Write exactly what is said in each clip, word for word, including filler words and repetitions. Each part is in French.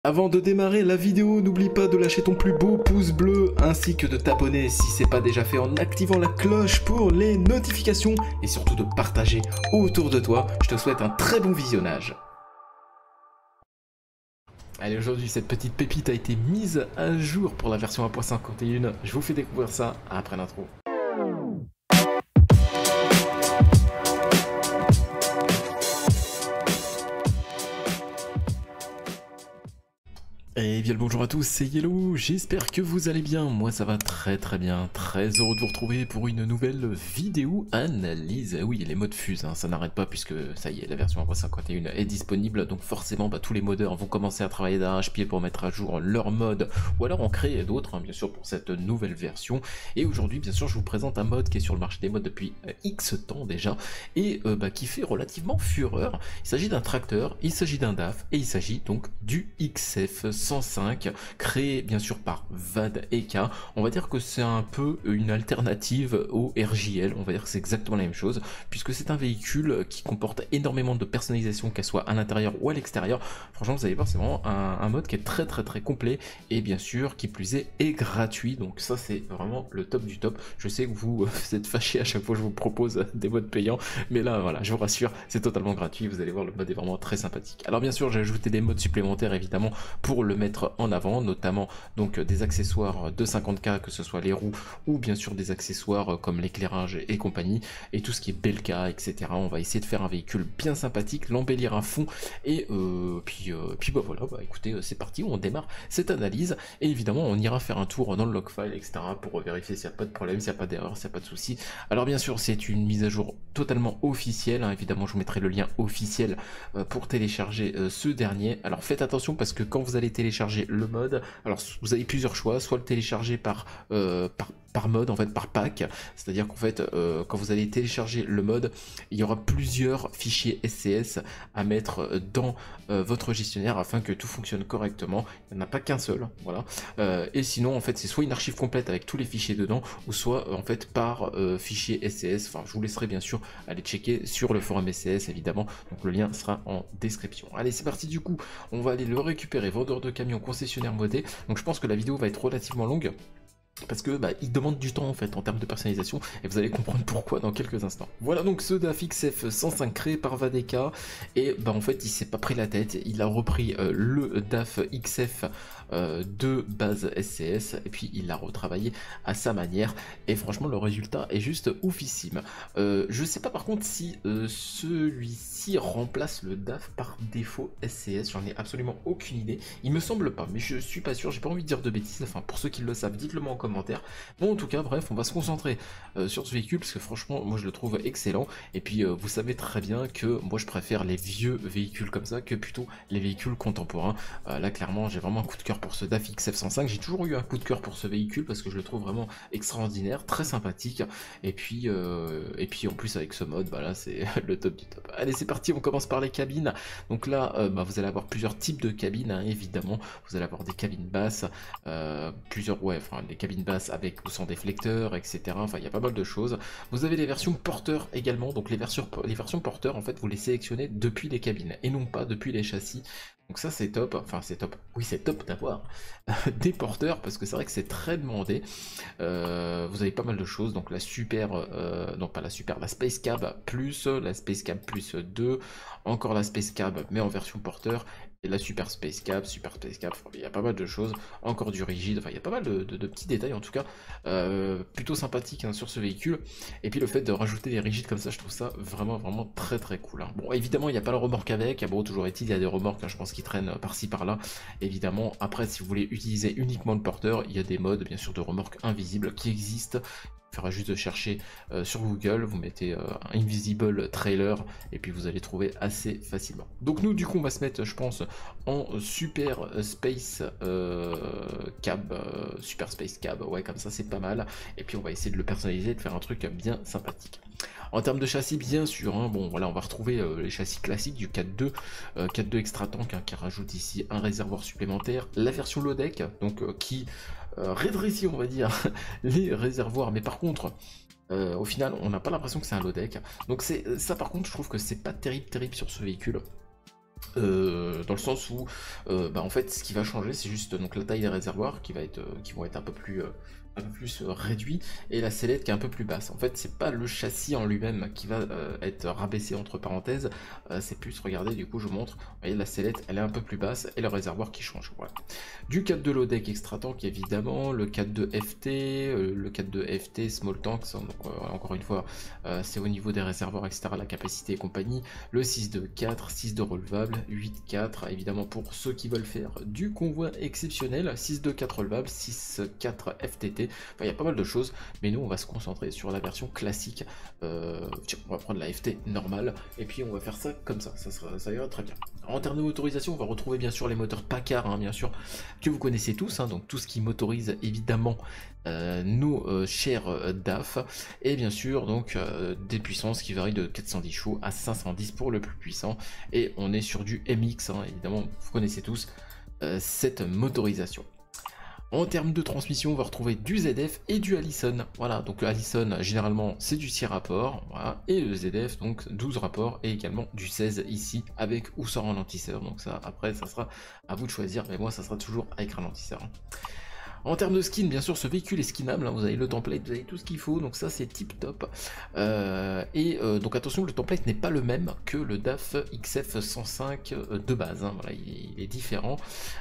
Avant de démarrer la vidéo, n'oublie pas de lâcher ton plus beau pouce bleu ainsi que de t'abonner si c'est pas déjà fait en activant la cloche pour les notifications et surtout de partager autour de toi. Je te souhaite un très bon visionnage. Allez, aujourd'hui cette petite pépite a été mise à jour pour la version un point cinquante et un. Je vous fais découvrir ça après l'intro. Et bien le bonjour à tous, c'est Yellow, j'espère que vous allez bien, moi ça va très très bien, très heureux de vous retrouver pour une nouvelle vidéo analyse. Oui, les modes fusent, hein, ça n'arrête pas puisque ça y est, la version un point cinquante et un est disponible, donc forcément bah, tous les modeurs vont commencer à travailler d'arrache-pied pour mettre à jour leur mode, ou alors en créer d'autres, hein, bien sûr pour cette nouvelle version. Et aujourd'hui bien sûr je vous présente un mode qui est sur le marché des modes depuis euh, X temps déjà, et euh, bah, qui fait relativement fureur. Il s'agit d'un tracteur, il s'agit d'un D A F, et il s'agit donc du X F cent cinq, créé bien sûr par Vadeka. On va dire que c'est un peu une alternative au R J L, on va dire que c'est exactement la même chose, puisque c'est un véhicule qui comporte énormément de personnalisation, qu'elle soit à l'intérieur ou à l'extérieur. Franchement vous allez voir, c'est vraiment un, un mode qui est très très très complet, et bien sûr qui plus est est gratuit, donc ça c'est vraiment le top du top. Je sais que vous, vous êtes fâchés à chaque fois que je vous propose des modes payants, mais là voilà, je vous rassure, c'est totalement gratuit, vous allez voir, le mode est vraiment très sympathique. Alors bien sûr j'ai ajouté des modes supplémentaires évidemment pour le mettre en avant, notamment donc des accessoires de cinquante K, que ce soit les roues ou bien sûr des accessoires comme l'éclairage et compagnie, et tout ce qui est Belka, et cetera. On va essayer de faire un véhicule bien sympathique, l'embellir à fond, et euh, puis, euh, puis bah voilà, bah écoutez, c'est parti, on démarre cette analyse, et évidemment on ira faire un tour dans le log file, et cetera pour vérifier s'il n'y a pas de problème, s'il n'y a pas d'erreur, s'il n'y a pas de souci. Alors bien sûr c'est une mise à jour totalement officielle, hein. Évidemment je vous mettrai le lien officiel euh, pour télécharger euh, ce dernier. Alors faites attention parce que quand vous allez télécharger le mode, alors vous avez plusieurs choix, soit le télécharger par, euh, par, par mode, en fait par pack, c'est à dire qu'en fait euh, quand vous allez télécharger le mode, il y aura plusieurs fichiers S C S à mettre dans euh, votre gestionnaire afin que tout fonctionne correctement. Il n'y en a pas qu'un seul, voilà. Euh, et sinon en fait c'est soit une archive complète avec tous les fichiers dedans, ou soit euh, en fait par euh, fichier S C S. Enfin je vous laisserai bien sûr aller checker sur le forum S C S évidemment, donc le lien sera en description. Allez c'est parti, du coup on va aller le récupérer, vendeur de camions, concessionnaire modé. Donc je pense que la vidéo va être relativement longue, parce que bah, il demande du temps en fait en termes de personnalisation, et vous allez comprendre pourquoi dans quelques instants. Voilà donc ce D A F X F cent cinq créé par Vadeka, et bah en fait il s'est pas pris la tête, il a repris euh, le D A F X F euh, de base S C S, et puis il l'a retravaillé à sa manière, et franchement le résultat est juste oufissime. Euh, je sais pas par contre si euh, celui-ci remplace le D A F par défaut S C S, j'en ai absolument aucune idée, il me semble pas, mais je suis pas sûr, j'ai pas envie de dire de bêtises, enfin pour ceux qui le savent dites-le moi en commentaire. Bon en tout cas bref, on va se concentrer euh, sur ce véhicule parce que franchement moi je le trouve excellent, et puis euh, vous savez très bien que moi je préfère les vieux véhicules comme ça que plutôt les véhicules contemporains. Euh, là clairement j'ai vraiment un coup de cœur pour ce D A F X F cent cinq, j'ai toujours eu un coup de cœur pour ce véhicule parce que je le trouve vraiment extraordinaire, très sympathique, et puis euh, et puis en plus avec ce mode bah là c'est le top du top. Allez c'est parti, on commence par les cabines. Donc là euh, bah, vous allez avoir plusieurs types de cabines, hein, évidemment vous allez avoir des cabines basses, euh, plusieurs ouais enfin des cabines basses avec ou sans déflecteur, et cetera. Enfin il y a pas mal de choses. Vous avez les versions porteurs également, donc les versions les versions porteurs en fait vous les sélectionnez depuis les cabines et non pas depuis les châssis. Donc ça c'est top, enfin c'est top, oui c'est top d'avoir des porteurs parce que c'est vrai que c'est très demandé. Euh, vous avez pas mal de choses, donc la super, euh, non pas la super, la Space Cab plus, la Space Cab plus deux, encore la Space Cab mais en version porteur, et la Super Space Cab, Super Space Cab, enfin, il y a pas mal de choses, encore du rigide, enfin il y a pas mal de, de, de petits détails en tout cas, euh, plutôt sympathique hein, sur ce véhicule, et puis le fait de rajouter des rigides comme ça, je trouve ça vraiment vraiment très très cool. Hein. Bon évidemment il n'y a pas le remorque avec, bon toujours est-il, il y a des remorques, hein, je pense qu'ils traînent par-ci par-là, évidemment. Après si vous voulez utiliser uniquement le porteur, il y a des modes bien sûr de remorques invisibles qui existent. Il faudra juste chercher euh, sur Google, vous mettez euh, Invisible Trailer et puis vous allez trouver assez facilement. Donc nous du coup on va se mettre je pense en Super Space euh, Cab, euh, Super Space Cab, ouais comme ça c'est pas mal, et puis on va essayer de le personnaliser, de faire un truc bien sympathique. En termes de châssis bien sûr, hein, bon voilà on va retrouver euh, les châssis classiques du quatre deux, euh, quatre deux Extra Tank hein, qui rajoute ici un réservoir supplémentaire, la version low deck donc euh, qui euh, rétrécit on va dire les réservoirs, mais par contre euh, au final on n'a pas l'impression que c'est un low deck, donc c'est ça par contre je trouve que c'est pas terrible terrible sur ce véhicule. Euh, dans le sens où euh, bah, en fait ce qui va changer c'est juste donc la taille des réservoirs qui va être euh, qui vont être un peu plus euh, un peu plus euh, réduit et la sellette qui est un peu plus basse. En fait c'est pas le châssis en lui-même qui va euh, être rabaissé entre parenthèses, euh, c'est plus, regardez, du coup je vous montre, vous voyez la sellette elle est un peu plus basse et le réservoir qui change. Voilà. Du quatre de Lodec extra tank évidemment, le quatre de F T, euh, le quatre de F T small tanks, hein, donc euh, encore une fois euh, c'est au niveau des réservoirs etc, la capacité et compagnie, le six de quatre, six de relevable, huit quatre évidemment pour ceux qui veulent faire du convoi exceptionnel, six de quatre relevable, six quatre F T T, enfin il y a pas mal de choses, mais nous on va se concentrer sur la version classique. Euh, tiens, on va prendre la F T normale et puis on va faire ça comme ça, ça, sera, ça ira très bien. En termes de motorisation, on va retrouver bien sûr les moteurs Packard, hein, bien sûr, que vous connaissez tous, hein, donc tout ce qui motorise évidemment euh, nos euh, chers euh, D A F, et bien sûr donc euh, des puissances qui varient de quatre cent dix chevaux à cinq cent dix pour le plus puissant, et on est sur du M X, hein, évidemment, vous connaissez tous euh, cette motorisation. En termes de transmission, on va retrouver du Z F et du Allison. Voilà, donc le Allison, généralement, c'est du six rapports, voilà, et le Z F, donc douze rapports, et également du seize ici, avec ou sans ralentisseur. Donc ça, après, ça sera à vous de choisir, mais moi, ça sera toujours avec ralentisseur. En termes de skin, bien sûr, ce véhicule est skinable, hein, vous avez le template, vous avez tout ce qu'il faut, donc ça c'est tip top. Euh, et euh, donc attention, le template n'est pas le même que le D A F X F cent cinq de base, hein, voilà, il, il est différent.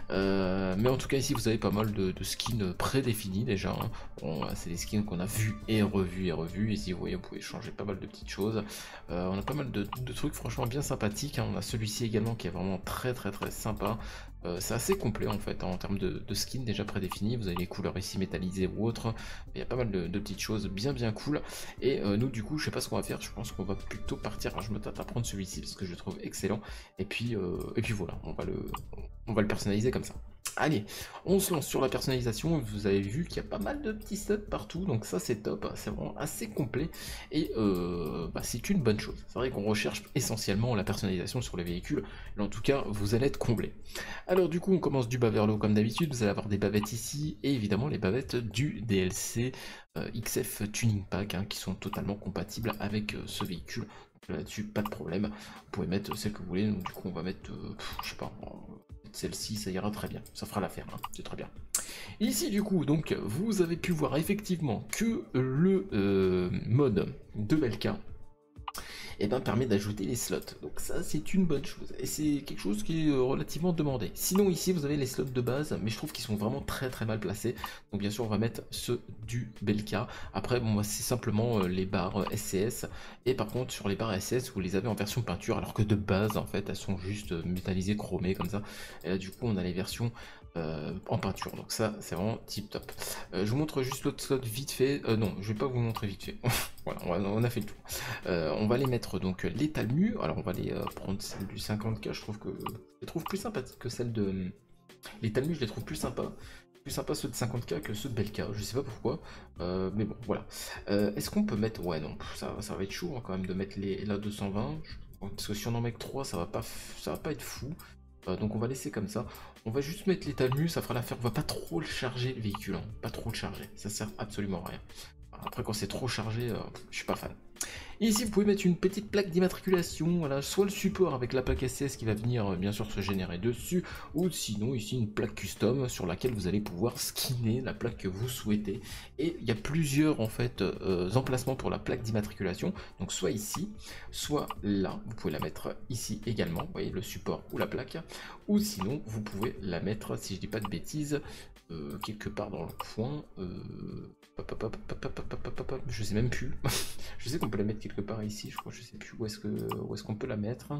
Euh, mais en tout cas ici vous avez pas mal de, de skins prédéfinis déjà, hein. Bon, c'est des skins qu'on a vus et revus et revus, ici vous voyez vous pouvez changer pas mal de petites choses. Euh, on a pas mal de, de trucs franchement bien sympathiques, hein. On a celui-ci également qui est vraiment très très très sympa. Euh, c'est assez complet en fait, hein, en termes de, de skins déjà prédéfinis, vous avez les couleurs ici métallisées ou autres, il y a pas mal de, de petites choses bien bien cool, et euh, nous du coup je sais pas ce qu'on va faire, je pense qu'on va plutôt partir, alors je me tâte à prendre celui-ci parce que je le trouve excellent, et puis, euh, et puis voilà, on va, le, on va le personnaliser comme ça. Allez, on se lance sur la personnalisation, vous avez vu qu'il y a pas mal de petits stats partout, donc ça c'est top, c'est vraiment assez complet, et euh, bah, c'est une bonne chose. C'est vrai qu'on recherche essentiellement la personnalisation sur les véhicules, mais en tout cas vous allez être comblé. Alors du coup on commence du bas vers le haut comme d'habitude, vous allez avoir des bavettes ici, et évidemment les bavettes du D L C euh, X F Tuning Pack, hein, qui sont totalement compatibles avec euh, ce véhicule. Là-dessus pas de problème, vous pouvez mettre celle que vous voulez, donc du coup on va mettre, euh, pff, je sais pas, celle-ci, ça ira très bien, ça fera l'affaire, hein, c'est très bien. Ici du coup, donc vous avez pu voir effectivement que le euh, mode de Belka et ben, permet d'ajouter les slots, donc ça c'est une bonne chose, et c'est quelque chose qui est relativement demandé. Sinon ici vous avez les slots de base, mais je trouve qu'ils sont vraiment très très mal placés, donc bien sûr on va mettre ceux du Belka. Après bon, moi c'est simplement euh, les barres S C S, et par contre sur les barres S C S vous les avez en version peinture, alors que de base en fait elles sont juste métallisées, chromées comme ça, et là du coup on a les versions Euh, en peinture, donc ça c'est vraiment tip top. Euh, je vous montre juste l'autre slot vite fait, euh, non je vais pas vous montrer vite fait, voilà on a, on a fait le tour. Euh, on va les mettre donc les talmus, alors on va les euh, prendre celle du cinquante K, je trouve que je les trouve plus sympathiques que celle de... Les talmus je les trouve plus sympas, plus sympas ceux de cinquante K que ceux de Belka, je sais pas pourquoi, euh, mais bon voilà. Euh, Est-ce qu'on peut mettre, ouais non, ça, ça va être chaud hein, quand même de mettre les la deux cent vingt, parce que si on en met que trois ça va pas, ça va pas être fou. Euh, donc on va laisser comme ça, on va juste mettre les talmus, ça fera l'affaire, on va pas trop le charger le véhicule, hein. Pas trop le charger, ça sert absolument à rien. Après quand c'est trop chargé, euh, je suis pas fan. Et ici vous pouvez mettre une petite plaque d'immatriculation, voilà, soit le support avec la plaque S C S qui va venir euh, bien sûr se générer dessus, ou sinon ici une plaque custom sur laquelle vous allez pouvoir skinner la plaque que vous souhaitez. Et il y a plusieurs en fait euh, emplacements pour la plaque d'immatriculation, donc soit ici, soit là, vous pouvez la mettre ici également, vous voyez le support ou la plaque, ou sinon vous pouvez la mettre, si je dis pas de bêtises, euh, quelque part dans le coin, euh, hop, hop, hop, hop, hop, hop, hop, hop, hop, je sais même plus, je sais qu'on peut la mettre quelque part ici, je crois, je sais plus où est-ce que où est-ce qu'on peut la mettre.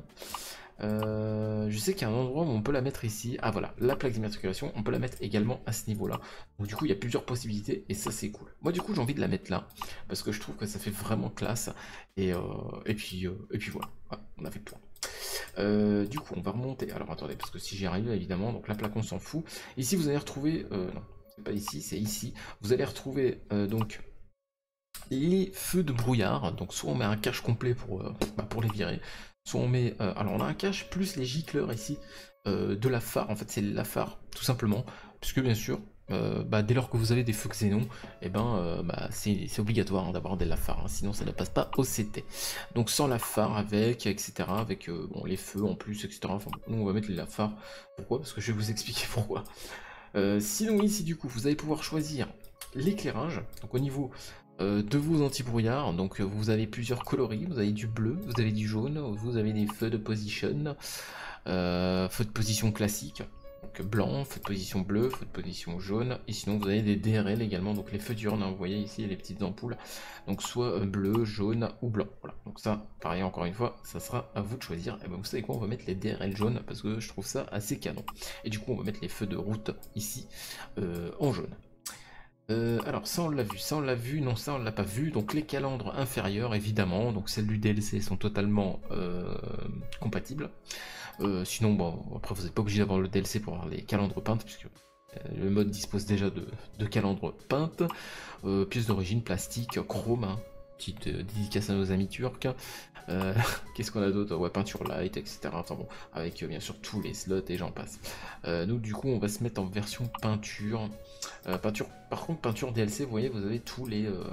Euh, je sais qu'il y a un endroit où on peut la mettre ici. Ah voilà, la plaque d'immatriculation, on peut la mettre également à ce niveau-là. Donc du coup, il y a plusieurs possibilités et ça c'est cool. Moi du coup, j'ai envie de la mettre là parce que je trouve que ça fait vraiment classe. Et, euh, et puis euh, et puis voilà, voilà, on a fait le tour. Euh, du coup, on va remonter. Alors attendez, parce que si j'y arrive évidemment, donc la plaque on s'en fout. Ici, vous allez retrouver, euh, non, c'est pas ici, c'est ici. Vous allez retrouver euh, donc les feux de brouillard, donc soit on met un cache complet pour, euh, bah, pour les virer, soit on met, euh, alors on a un cache plus les gicleurs ici, euh, de la phare, en fait c'est la phare tout simplement, puisque bien sûr, euh, bah, dès lors que vous avez des feux xénon, et ben euh, bah, c'est obligatoire hein, d'avoir des lafards, hein, sinon ça ne passe pas au C T. Donc sans lafard avec, et cetera. Avec euh, bon, les feux en plus, et cetera. Enfin, nous on va mettre les lafards. Pourquoi? Parce que je vais vous expliquer pourquoi. Euh, sinon ici du coup, vous allez pouvoir choisir l'éclairage. Donc au niveau euh, de vos anti-brouillards, donc vous avez plusieurs coloris, vous avez du bleu, vous avez du jaune, vous avez des feux de position, euh, feux de position classique. Donc blanc, feu de position bleu, feu de position jaune, et sinon vous avez des D R L également, donc les feux diurnes, hein, vous voyez ici les petites ampoules, donc soit bleu, jaune ou blanc. Voilà, donc ça, pareil encore une fois, ça sera à vous de choisir. Et ben vous savez quoi, on va mettre les D R L jaunes parce que je trouve ça assez canon. Et du coup on va mettre les feux de route ici euh, en jaune. Euh, alors ça on l'a vu, ça on l'a vu, non ça on l'a pas vu, donc les calandres inférieurs évidemment, donc celles du D L C sont totalement euh, compatibles. Euh, sinon, bon, après vous n'êtes pas obligé d'avoir le D L C pour avoir les calandres peintes, puisque euh, le mode dispose déjà de, de calandres peintes. Euh, pièces d'origine, plastique, chrome, hein, petite euh, dédicace à nos amis turcs. Euh, Qu'est-ce qu'on a d'autre? Ouais, peinture light, et cetera. Enfin bon, avec euh, bien sûr tous les slots et j'en passe. Euh, nous, du coup, on va se mettre en version peinture. Euh, peinture. Par contre, peinture D L C, vous voyez, vous avez tous les, euh,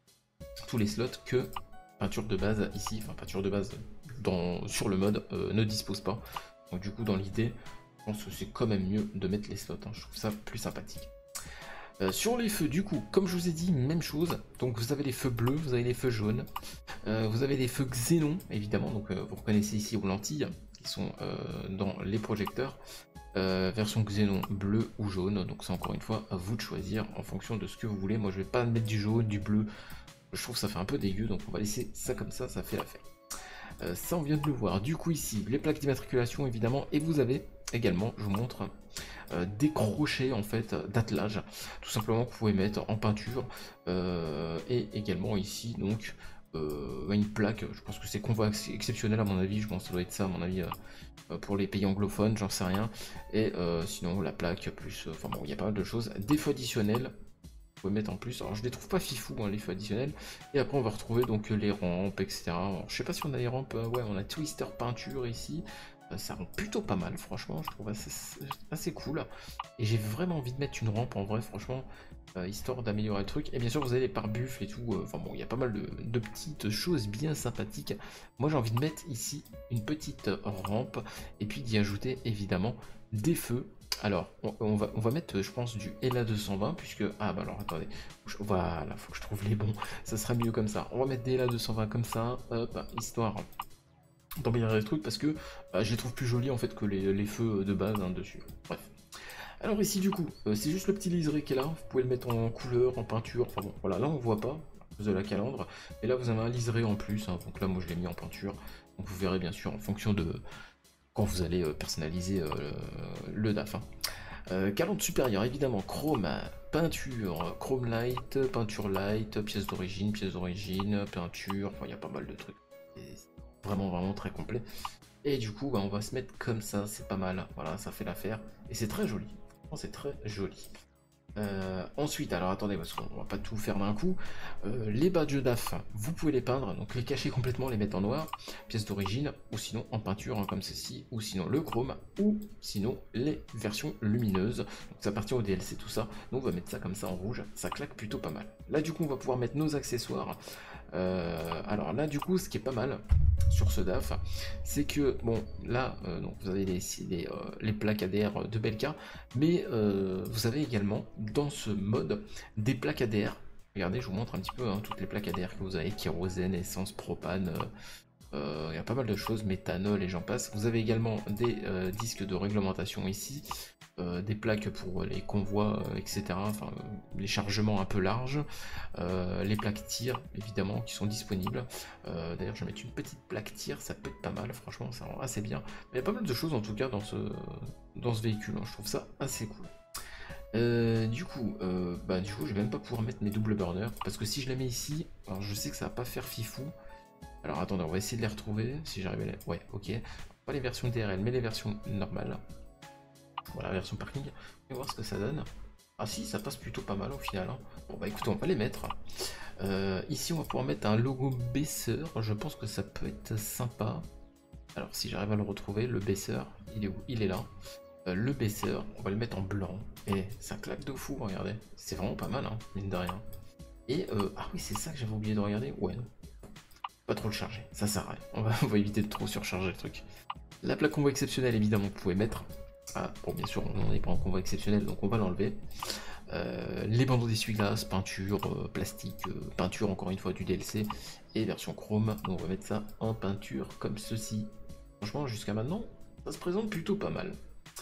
tous les slots que peinture de base ici, enfin peinture de base dans, sur le mode euh, ne dispose pas. Donc du coup dans l'idée, je pense que c'est quand même mieux de mettre les slots, hein. Je trouve ça plus sympathique. Euh, sur les feux, du coup, comme je vous ai dit, même chose. Donc vous avez les feux bleus, vous avez les feux jaunes, euh, vous avez les feux xénon, évidemment. Donc euh, vous reconnaissez ici aux lentilles qui sont euh, dans les projecteurs. Euh, version xénon bleu ou jaune. Donc c'est encore une fois à vous de choisir en fonction de ce que vous voulez. Moi je vais pas mettre du jaune, du bleu. Je trouve que ça fait un peu dégueu, donc on va laisser ça comme ça, ça fait l'affaire. Euh, ça on vient de le voir. Du coup ici, les plaques d'immatriculation évidemment, et vous avez également, je vous montre, euh, des crochets en fait d'attelage, tout simplement que vous pouvez mettre en peinture, euh, et également ici donc euh, une plaque, je pense que c'est convoi exceptionnel à mon avis, je pense que ça doit être ça à mon avis euh, pour les pays anglophones, j'en sais rien, et euh, sinon la plaque plus, enfin bon il y a pas mal de choses, des feux additionnels. Vous pouvez mettre en plus, alors je les trouve pas fifou hein, les feux additionnels, et après on va retrouver donc les rampes, et cetera. Alors, je sais pas si on a les rampes, euh, ouais on a Twister peinture ici, euh, ça rend plutôt pas mal franchement, je trouve assez, assez cool, et j'ai vraiment envie de mettre une rampe en vrai franchement, euh, histoire d'améliorer le truc, et bien sûr vous avez les pare-buffles et tout, euh, enfin bon il y a pas mal de, de petites choses bien sympathiques. Moi j'ai envie de mettre ici une petite rampe, et puis d'y ajouter évidemment des feux. Alors, on, on, va, on va mettre, je pense, du L A deux cent vingt, puisque... Ah, bah alors, attendez. Je, voilà, faut que je trouve les bons. Ça sera mieux comme ça. On va mettre des L A deux cent vingt comme ça, hop, histoire d'améliorer le truc, parce que bah, je les trouve plus jolis, en fait, que les, les feux de base, hein, dessus. Bref. Alors ici, du coup, euh, c'est juste le petit liseré qui est là. Vous pouvez le mettre en couleur, en peinture. Enfin bon, voilà, là, on voit pas, à cause de la calandre. Et là, vous avez un liseré en plus. Hein, donc là, moi, je l'ai mis en peinture. Donc vous verrez, bien sûr, en fonction de... quand vous allez euh, personnaliser euh, le D A F. Hein. Euh, calandre supérieure, évidemment, chrome, peinture, chrome light, peinture light, pièce d'origine, pièce d'origine, peinture, enfin il y a pas mal de trucs. C'est vraiment vraiment très complet. Et du coup, bah, on va se mettre comme ça, c'est pas mal, voilà, ça fait l'affaire. Et c'est très joli, c'est très joli. Euh, ensuite, alors attendez, parce qu'on va pas tout faire d'un coup, euh, les badges D A F, vous pouvez les peindre, donc les cacher complètement, les mettre en noir, pièce d'origine, ou sinon en peinture, hein, comme ceci, ou sinon le chrome, ou sinon les versions lumineuses, donc ça appartient au D L C tout ça, donc on va mettre ça comme ça en rouge, ça claque plutôt pas mal. Là du coup on va pouvoir mettre nos accessoires, euh, alors là du coup ce qui est pas mal sur ce D A F, c'est que bon là euh, donc vous avez les, les, euh, les plaques A D R de Belka, mais euh, vous avez également dans ce mode des plaques A D R. Regardez, je vous montre un petit peu hein, toutes les plaques A D R que vous avez, kérosène, essence, propane, il euh, euh, y a pas mal de choses, méthanol et j'en passe. Vous avez également des euh, disques de réglementation ici, euh, des plaques pour les convois, euh, et cetera. Enfin, euh, les chargements un peu larges, euh, les plaques tir évidemment qui sont disponibles. Euh, D'ailleurs, je vais mettre une petite plaque tir, ça peut être pas mal, franchement, ça rend assez bien. Mais il y a pas mal de choses en tout cas dans ce, dans ce véhicule, hein. Je trouve ça assez cool. Euh, du coup, euh, bah du coup, je vais même pas pouvoir mettre mes double burners parce que si je les mets ici, alors je sais que ça va pas faire fifou. Alors attendez, on va essayer de les retrouver si j'arrive à les... Ouais, ok. Pas les versions D R L, mais les versions normales. Voilà, version parking. On va voir ce que ça donne. Ah si, ça passe plutôt pas mal au final. Hein. Bon bah écoutez, on va les mettre. Euh, ici, on va pouvoir mettre un logo baisseur. Je pense que ça peut être sympa. Alors si j'arrive à le retrouver, le baisseur, il est où? Il est là. Euh, le baisseur, on va le mettre en blanc. Et ça claque de fou, regardez. C'est vraiment pas mal, hein, mine de rien. Et, euh, ah oui, c'est ça que j'avais oublié de regarder. Ouais, non. Pas trop le charger, ça sert à rien. On va, on va éviter de trop surcharger le truc. La plaque combo exceptionnelle, évidemment, vous pouvez mettre. Ah, bon, bien sûr, on n'est pas en combo exceptionnel, donc on va l'enlever. Euh, les bandeaux d'essuie-glace, peinture, euh, plastique, euh, peinture encore une fois du D L C et version chrome. Donc on va mettre ça en peinture comme ceci. Franchement, jusqu'à maintenant, ça se présente plutôt pas mal.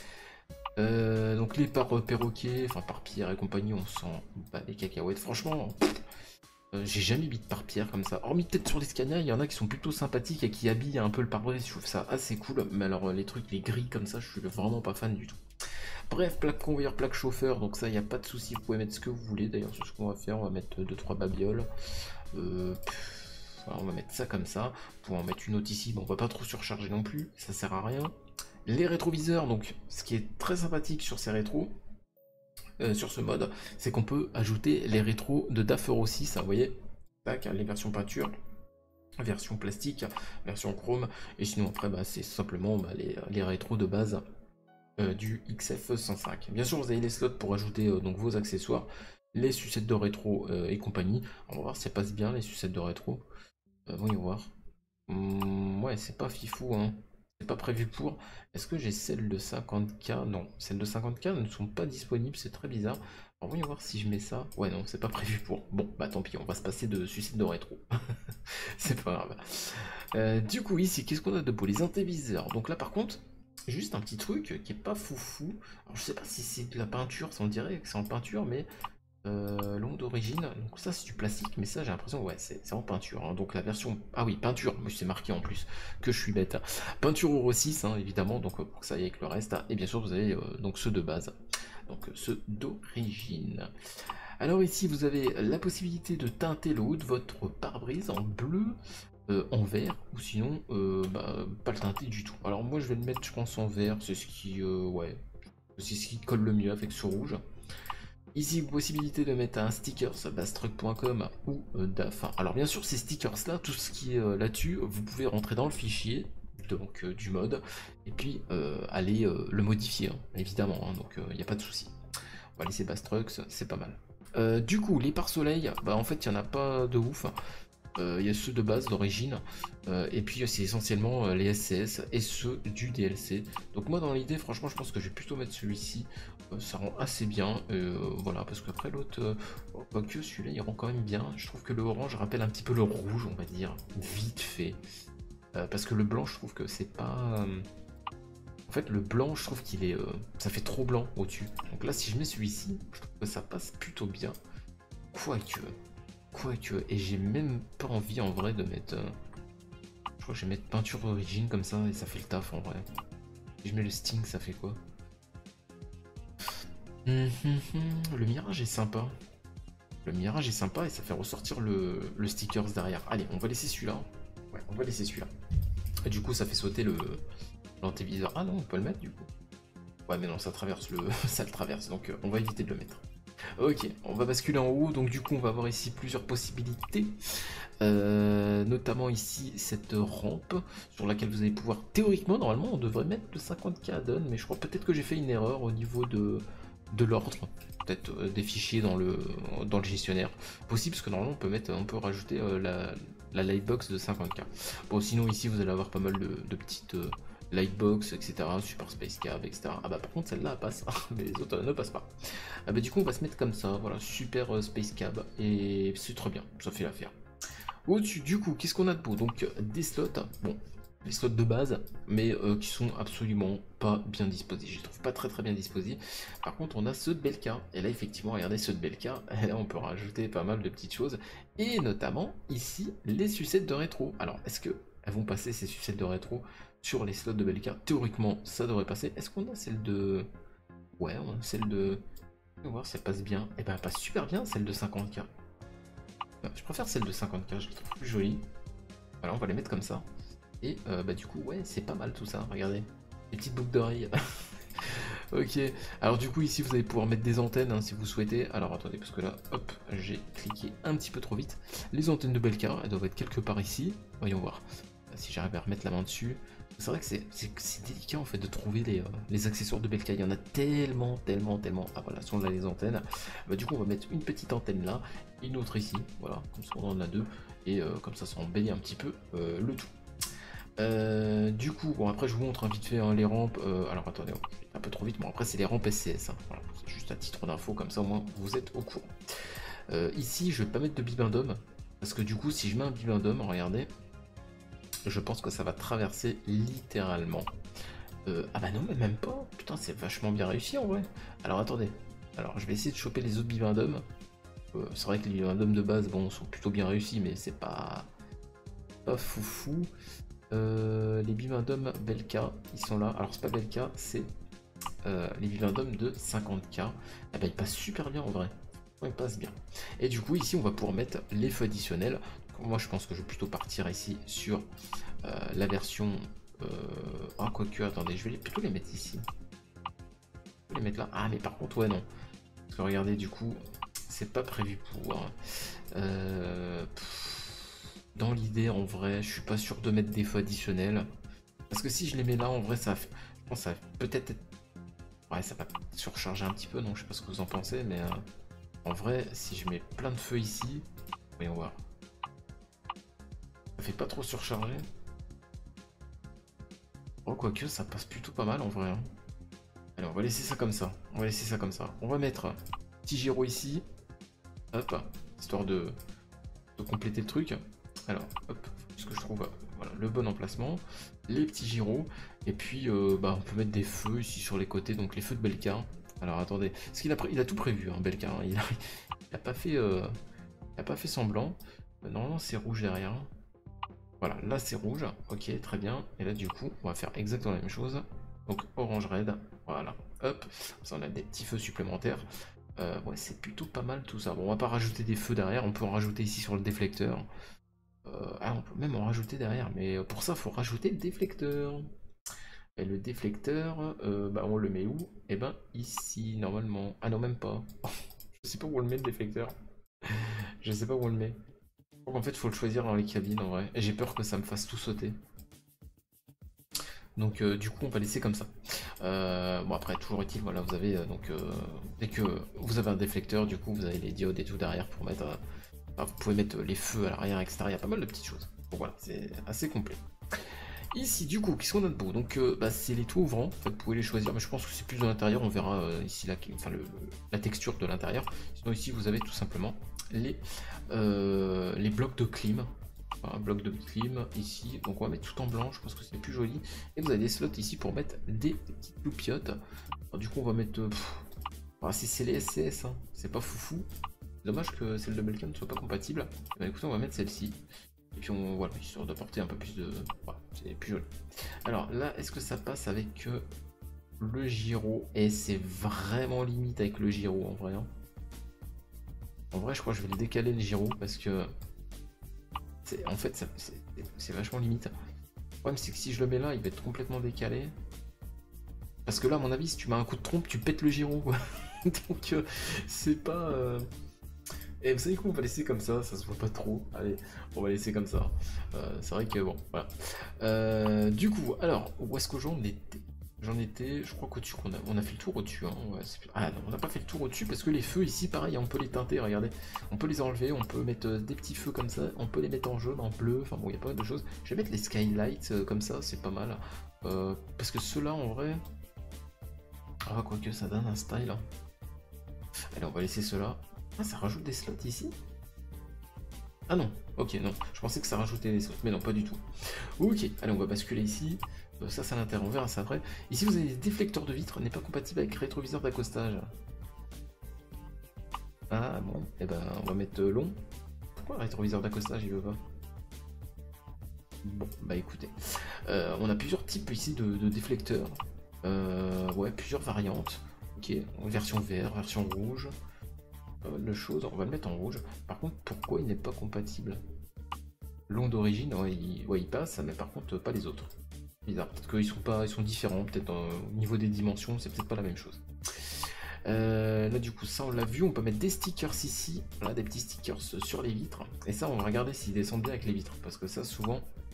Euh, donc les par perroquets, enfin par pierre et compagnie, on sent pas les cacahuètes. Franchement, euh, j'ai jamais mis de par pierre comme ça. Hormis peut-être sur les Scania, il y en a qui sont plutôt sympathiques et qui habillent un peu le pare-brise. Je trouve ça assez cool. Mais alors les trucs, les gris comme ça, je suis vraiment pas fan du tout. Bref, plaque convoyeur, plaque chauffeur, donc ça, il n'y a pas de souci, vous pouvez mettre ce que vous voulez. D'ailleurs, c'est ce qu'on va faire, on va mettre deux trois babioles. Euh, pff, voilà, on va mettre ça comme ça. Pour en mettre une autre ici, mais on va pas trop surcharger non plus, ça sert à rien. Les rétroviseurs, donc ce qui est très sympathique sur ces rétros, euh, sur ce mode, c'est qu'on peut ajouter les rétros de D A F Euro six, hein, vous voyez, tac, les versions peinture, version plastique, version chrome, et sinon après, bah, c'est simplement bah, les, les rétros de base. Euh, du X F cent cinq. Bien sûr, vous avez les slots pour ajouter euh, donc vos accessoires, les sucettes de rétro euh, et compagnie. On va voir si ça passe bien les sucettes de rétro. Euh, voyons voir. Mmh, ouais, c'est pas fifou, hein. C'est pas prévu pour. Est-ce que j'ai celles de cinquante K? Non, celles de cinquante K ne sont pas disponibles, c'est très bizarre. Alors, voyons voir si je mets ça. Ouais, non, c'est pas prévu pour. Bon, bah tant pis, on va se passer de sucettes de rétro. C'est pas grave. Euh, du coup, ici, qu'est-ce qu'on a de beau? Les antéviseurs. Donc là, par contre, juste un petit truc qui est pas foufou. Alors je sais pas si c'est de la peinture, ça on dirait que c'est en peinture, mais euh, longue d'origine. Donc ça c'est du plastique, mais ça j'ai l'impression ouais c'est en peinture. Hein. Donc la version ah oui peinture, mais c'est marqué en plus que je suis bête. Hein. Peinture Euro six hein, évidemment, donc pour que ça aille avec le reste. Hein. Et bien sûr vous avez euh, donc ceux de base, donc ceux d'origine. Alors ici vous avez la possibilité de teinter le haut de votre pare-brise en bleu. Euh, en vert ou sinon euh, bah, pas le teinter du tout. Alors moi je vais le mettre je pense en vert, c'est ce qui euh, ouais c'est ce qui colle le mieux avec ce rouge. Ici possibilité de mettre un stickers bastruck point com ou euh, D A F. Alors bien sûr ces stickers là, tout ce qui est euh, là-dessus, vous pouvez rentrer dans le fichier donc euh, du mode et puis euh, aller euh, le modifier hein, évidemment, hein, donc il n'y a pas de souci. On va laisser bastruck, c'est pas mal. Euh, du coup les pare-soleil, bah en fait il n'y en a pas de ouf. Il euh, y a ceux de base d'origine euh, et puis c'est essentiellement euh, les S C S et ceux du D L C. Donc moi dans l'idée franchement je pense que je vais plutôt mettre celui-ci, euh, ça rend assez bien, euh, voilà, parce qu'après l'autre, euh, oh, que celui-là il rend quand même bien. Je trouve que le orange rappelle un petit peu le rouge on va dire, vite fait, euh, parce que le blanc je trouve que c'est pas... Euh... En fait le blanc je trouve qu'il est... Euh... ça fait trop blanc au-dessus. Donc là si je mets celui-ci, je trouve que ça passe plutôt bien. Quoique... Quoique, et j'ai même pas envie en vrai de mettre... Euh... Je crois que je vais mettre peinture d'origine comme ça et ça fait le taf en vrai. Si je mets le Sting, ça fait quoi? Le mirage est sympa. Le mirage est sympa et ça fait ressortir le, le stickers derrière. Allez, on va laisser celui-là. Ouais, on va laisser celui-là. Et du coup, ça fait sauter le l'antéviseur. Ah non, on peut le mettre du coup. Ouais, mais non, ça traverse le... ça le traverse, donc euh, on va éviter de le mettre. Ok, on va basculer en haut, donc du coup on va avoir ici plusieurs possibilités, euh, notamment ici cette rampe sur laquelle vous allez pouvoir, théoriquement, normalement on devrait mettre le cinquante K add-on, mais je crois peut-être que j'ai fait une erreur au niveau de, de l'ordre, peut-être euh, des fichiers dans le, dans le gestionnaire, possible parce que normalement on peut mettre, on peut rajouter euh, la, la lightbox de cinquante K. Bon sinon ici vous allez avoir pas mal de, de petites... Euh, Lightbox, et cetera, Super Space Cab, et cetera. Ah bah par contre celle-là passe, mais les autres ne passent pas. Ah bah du coup on va se mettre comme ça, voilà, Super euh, Space Cab, et c'est très bien, ça fait l'affaire. Au-dessus, du coup, qu'est-ce qu'on a de beau? Donc des slots, bon, les slots de base, mais euh, qui sont absolument pas bien disposés. Je les trouve pas très très bien disposés. Par contre, on a ceux de Belka, et là effectivement, regardez ceux de Belka, et là on peut rajouter pas mal de petites choses, et notamment ici les sucettes de rétro. Alors, est-ce que elles vont passer ces sucettes de rétro sur les slots de Belka? Théoriquement, ça devrait passer. Est-ce qu'on a celle de... Ouais, on a celle de... On va voir si elle passe bien. Et eh ben, elle passe super bien, celle de cinquante K. Je préfère celle de cinquante K, je la trouve plus jolie. Voilà, on va les mettre comme ça. Et euh, bah du coup, ouais, c'est pas mal tout ça, regardez. Les petites boucles d'oreilles. Ok, alors du coup ici vous allez pouvoir mettre des antennes hein, si vous souhaitez. Alors attendez, parce que là, hop, j'ai cliqué un petit peu trop vite. Les antennes de Belka, elles doivent être quelque part ici. Voyons voir. si j'arrive à remettre la main dessus. C'est vrai que c'est délicat en fait de trouver les, euh, les accessoires de Belka. Il y en a tellement, tellement, tellement. Ah voilà, si on a les antennes. Bah, du coup, on va mettre une petite antenne là, une autre ici. Voilà, comme ça on en a deux. Et euh, comme ça, ça embellit un petit peu euh, le tout. Euh, du coup, bon, après, je vous montre hein, vite fait hein, les rampes. Euh, alors attendez, un peu trop vite. Bon, après, c'est les rampes S C S. Hein. Voilà, c'est juste à titre d'info, comme ça au moins vous êtes au courant. Euh, ici, je vais pas mettre de bibendum. Parce que du coup, si je mets un bibendum, regardez. Je pense que ça va traverser littéralement. Euh, ah bah non, mais même pas. Putain, c'est vachement bien réussi en vrai. Alors attendez. Alors je vais essayer de choper les autres bibendums. Euh, c'est vrai que les bibendums de base, bon, sont plutôt bien réussis, mais c'est pas pas foufou. Euh, les bibendums Belka, ils sont là. Alors c'est pas Belka, c'est euh, les bibendums de cinquante K. Ah bah ils passent super bien en vrai. Ils passent bien. Et du coup ici on va pouvoir mettre les feux additionnels. Moi je pense que je vais plutôt partir ici sur euh, la version euh... ah quoique attendez je vais plutôt les mettre ici, je vais les mettre là. Ah mais par contre ouais non parce que regardez du coup c'est pas prévu pour euh... dans l'idée en vrai je suis pas sûr de mettre des feux additionnels parce que si je les mets là en vrai ça je pense ça peut-être être... ouais ça va surcharger un petit peu donc je sais pas ce que vous en pensez mais euh... en vrai si je mets plein de feux ici voyons voir. Ça fait pas trop surchargé. Oh, quoique, ça passe plutôt pas mal en vrai. Hein. Allez, on va laisser ça comme ça. On va laisser ça comme ça. On va mettre un petit gyro ici. Hop, histoire de, de compléter le truc. Alors, hop, ce que je trouve voilà, le bon emplacement. Les petits gyros. Et puis, euh, bah, on peut mettre des feux ici sur les côtés. Donc, les feux de Belka. Alors, attendez. Parce qu'il a, il a tout prévu, hein, Belka. Hein. Il, a, il a pas fait, euh, il a pas fait semblant. Normalement, c'est rouge derrière. Voilà, là c'est rouge, ok, très bien. Et là du coup, on va faire exactement la même chose. Donc orange red, voilà, hop, ça on a des petits feux supplémentaires. Euh, ouais, c'est plutôt pas mal tout ça. Bon, on va pas rajouter des feux derrière, on peut en rajouter ici sur le déflecteur. Euh, ah, on peut même en rajouter derrière, mais pour ça, il faut rajouter le déflecteur. Et le déflecteur, euh, bah, on le met où? Eh ben ici, normalement. Ah non, même pas. Je sais pas où on le met le déflecteur. Je sais pas où on le met. En fait, il faut le choisir dans les cabines en vrai. Et j'ai peur que ça me fasse tout sauter. Donc euh, du coup, on va laisser comme ça. Euh, bon après, toujours utile. Voilà, vous avez euh, donc euh, dès que vous avez un déflecteur, du coup, vous avez les diodes et tout derrière pour mettre. Euh, enfin, vous pouvez mettre les feux à l'arrière, et cetera. Il y a pas mal de petites choses. Donc voilà, c'est assez complet. Ici, du coup, qu'est-ce qu'on a de beau? Donc, euh, bah, c'est les toits ouvrants. En fait, vous pouvez les choisir, mais je pense que c'est plus de l'intérieur. On verra euh, ici la, enfin, le, la texture de l'intérieur. Sinon, ici, vous avez tout simplement les, euh, les blocs de clim. Enfin, un bloc de clim ici. Donc, on va mettre tout en blanc. Je pense que c'est plus joli. Et vous avez des slots ici pour mettre des petites loupiottes. Alors, du coup, on va mettre. Euh, ah, c'est les S C S. Hein. C'est pas foufou. Dommage que celle de Belka ne soit pas compatible. Bah, écoutez, on va mettre celle-ci. Et puis on voilà, histoire d'apporter un peu plus de. Voilà, c'est plus joli. Alors là, est-ce que ça passe avec euh, le gyro? Et c'est vraiment limite avec le gyro en vrai. Hein. En vrai, je crois que je vais le décaler le gyro parce que. En fait, c'est vachement limite. Le problème, c'est que si je le mets là, il va être complètement décalé. Parce que là, à mon avis, si tu mets un coup de trompe, tu pètes le gyro. Donc, euh, c'est pas. Euh... Et vous savez quoi, on va laisser comme ça, ça se voit pas trop. Allez, on va laisser comme ça. Euh, c'est vrai que bon, voilà. Euh, du coup, alors, où est-ce que j'en étais? J'en étais, je crois qu'au-dessus, on a, on a fait le tour au-dessus. Hein, ouais, ah non, on n'a pas fait le tour au-dessus parce que les feux ici, pareil, on peut les teinter, regardez. On peut les enlever, on peut mettre des petits feux comme ça, on peut les mettre en jaune, en bleu, enfin bon, il y a pas mal de choses. Je vais mettre les skylights euh, comme ça, c'est pas mal. Euh, parce que ceux-là, en vrai... Ah, quoique ça donne un style. Hein. Allez, on va laisser ceux-là. Ah, ça rajoute des slots ici? Ah non, ok, non. Je pensais que ça rajoutait des slots, mais non, pas du tout. Ok, allez, on va basculer ici. Euh, ça, c'est à l'intérieur, on verra ça après. Ici, vous avez des déflecteurs de vitres, n'est pas compatible avec rétroviseur d'accostage. Ah bon, et eh ben, on va mettre euh, long. Pourquoi le rétroviseur d'accostage, il veut pas? Bon, bah écoutez. Euh, on a plusieurs types ici de, de déflecteurs. Euh, ouais, plusieurs variantes. Ok, version vert, version rouge. De choses, on va le mettre en rouge. Par contre, pourquoi il n'est pas compatible? Long d'origine, ouais, il... ouais, il passe, mais par contre, pas les autres. Bizarre, peut-être qu'ils sont pas, ils sont différents, peut-être euh, au niveau des dimensions, c'est peut-être pas la même chose. Euh, là, du coup, ça on l'a vu, on peut mettre des stickers ici, voilà, des petits stickers sur les vitres. Et ça, on va regarder s'ils descendent bien avec les vitres, parce que ça, souvent,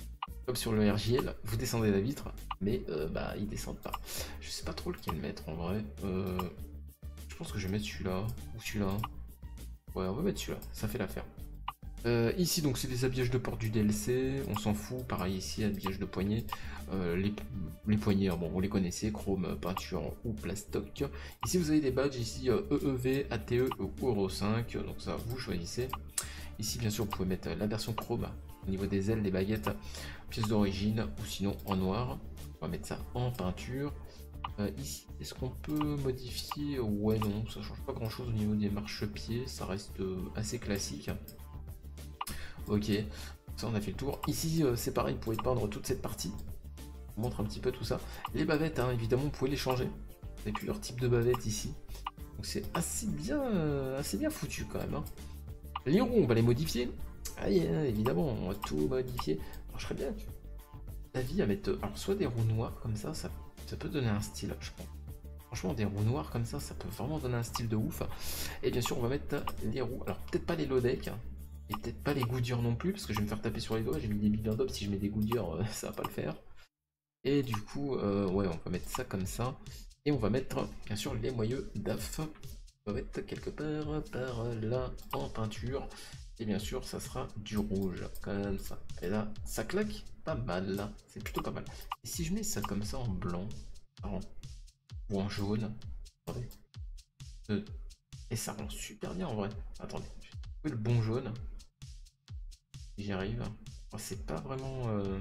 Hop, sur le R J L, vous descendez la vitre, mais euh, bah ils descendent pas. Je sais pas trop lequel mettre en vrai. Euh, je pense que je vais mettre celui-là ou celui-là. Ouais, on va mettre celui-là, ça fait l'affaire. Euh, ici donc c'est des habillages de porte du D L C, on s'en fout. Pareil ici, habillage de poignée. Euh, les, les poignées, bon vous les connaissez, chrome, peinture ou plastoc. Ici vous avez des badges, ici euh, E E V, A T E ou Euro cinq, donc ça vous choisissez. Ici bien sûr vous pouvez mettre la version chrome au niveau des ailes, des baguettes, pièces d'origine ou sinon en noir. On va mettre ça en peinture. Euh, ici, est-ce qu'on peut modifier? Ouais, non, ça change pas grand chose au niveau des marchepieds, ça reste euh, assez classique. Ok, ça on a fait le tour. Ici, euh, c'est pareil, vous pouvez peindre toute cette partie. Je vous montre un petit peu tout ça. Les bavettes, hein, évidemment, vous pouvez les changer. Vous avez plusieurs types de bavettes ici. Donc c'est assez bien, euh, assez bien foutu quand même. Hein. Les roues, on va les modifier. Ah, yeah, évidemment, on va tout modifier. Alors, je serais bien d'avis à mettre alors, soit des roues noires comme ça, ça, ça peut donner un style, je pense. Franchement, des roues noires comme ça, ça peut vraiment donner un style de ouf. Et bien sûr, on va mettre les roues. Alors, peut-être pas les low deck. Et peut-être pas les goudures non plus, parce que je vais me faire taper sur les doigts. J'ai mis des billes d'op, si je mets des goudures, euh, ça va pas le faire. Et du coup, euh, ouais, on va mettre ça comme ça. Et on va mettre, bien sûr, les moyeux d'A F. On va mettre quelque part par là en peinture. Et bien sûr, ça sera du rouge, comme ça. Et là, ça claque pas mal. C'est plutôt pas mal. Et si je mets ça comme ça en blanc, en, ou en jaune, attendez. Euh, et ça rend super bien en vrai. Attendez, je vais trouver le bon jaune. J'y arrive. Oh, c'est pas vraiment... Euh...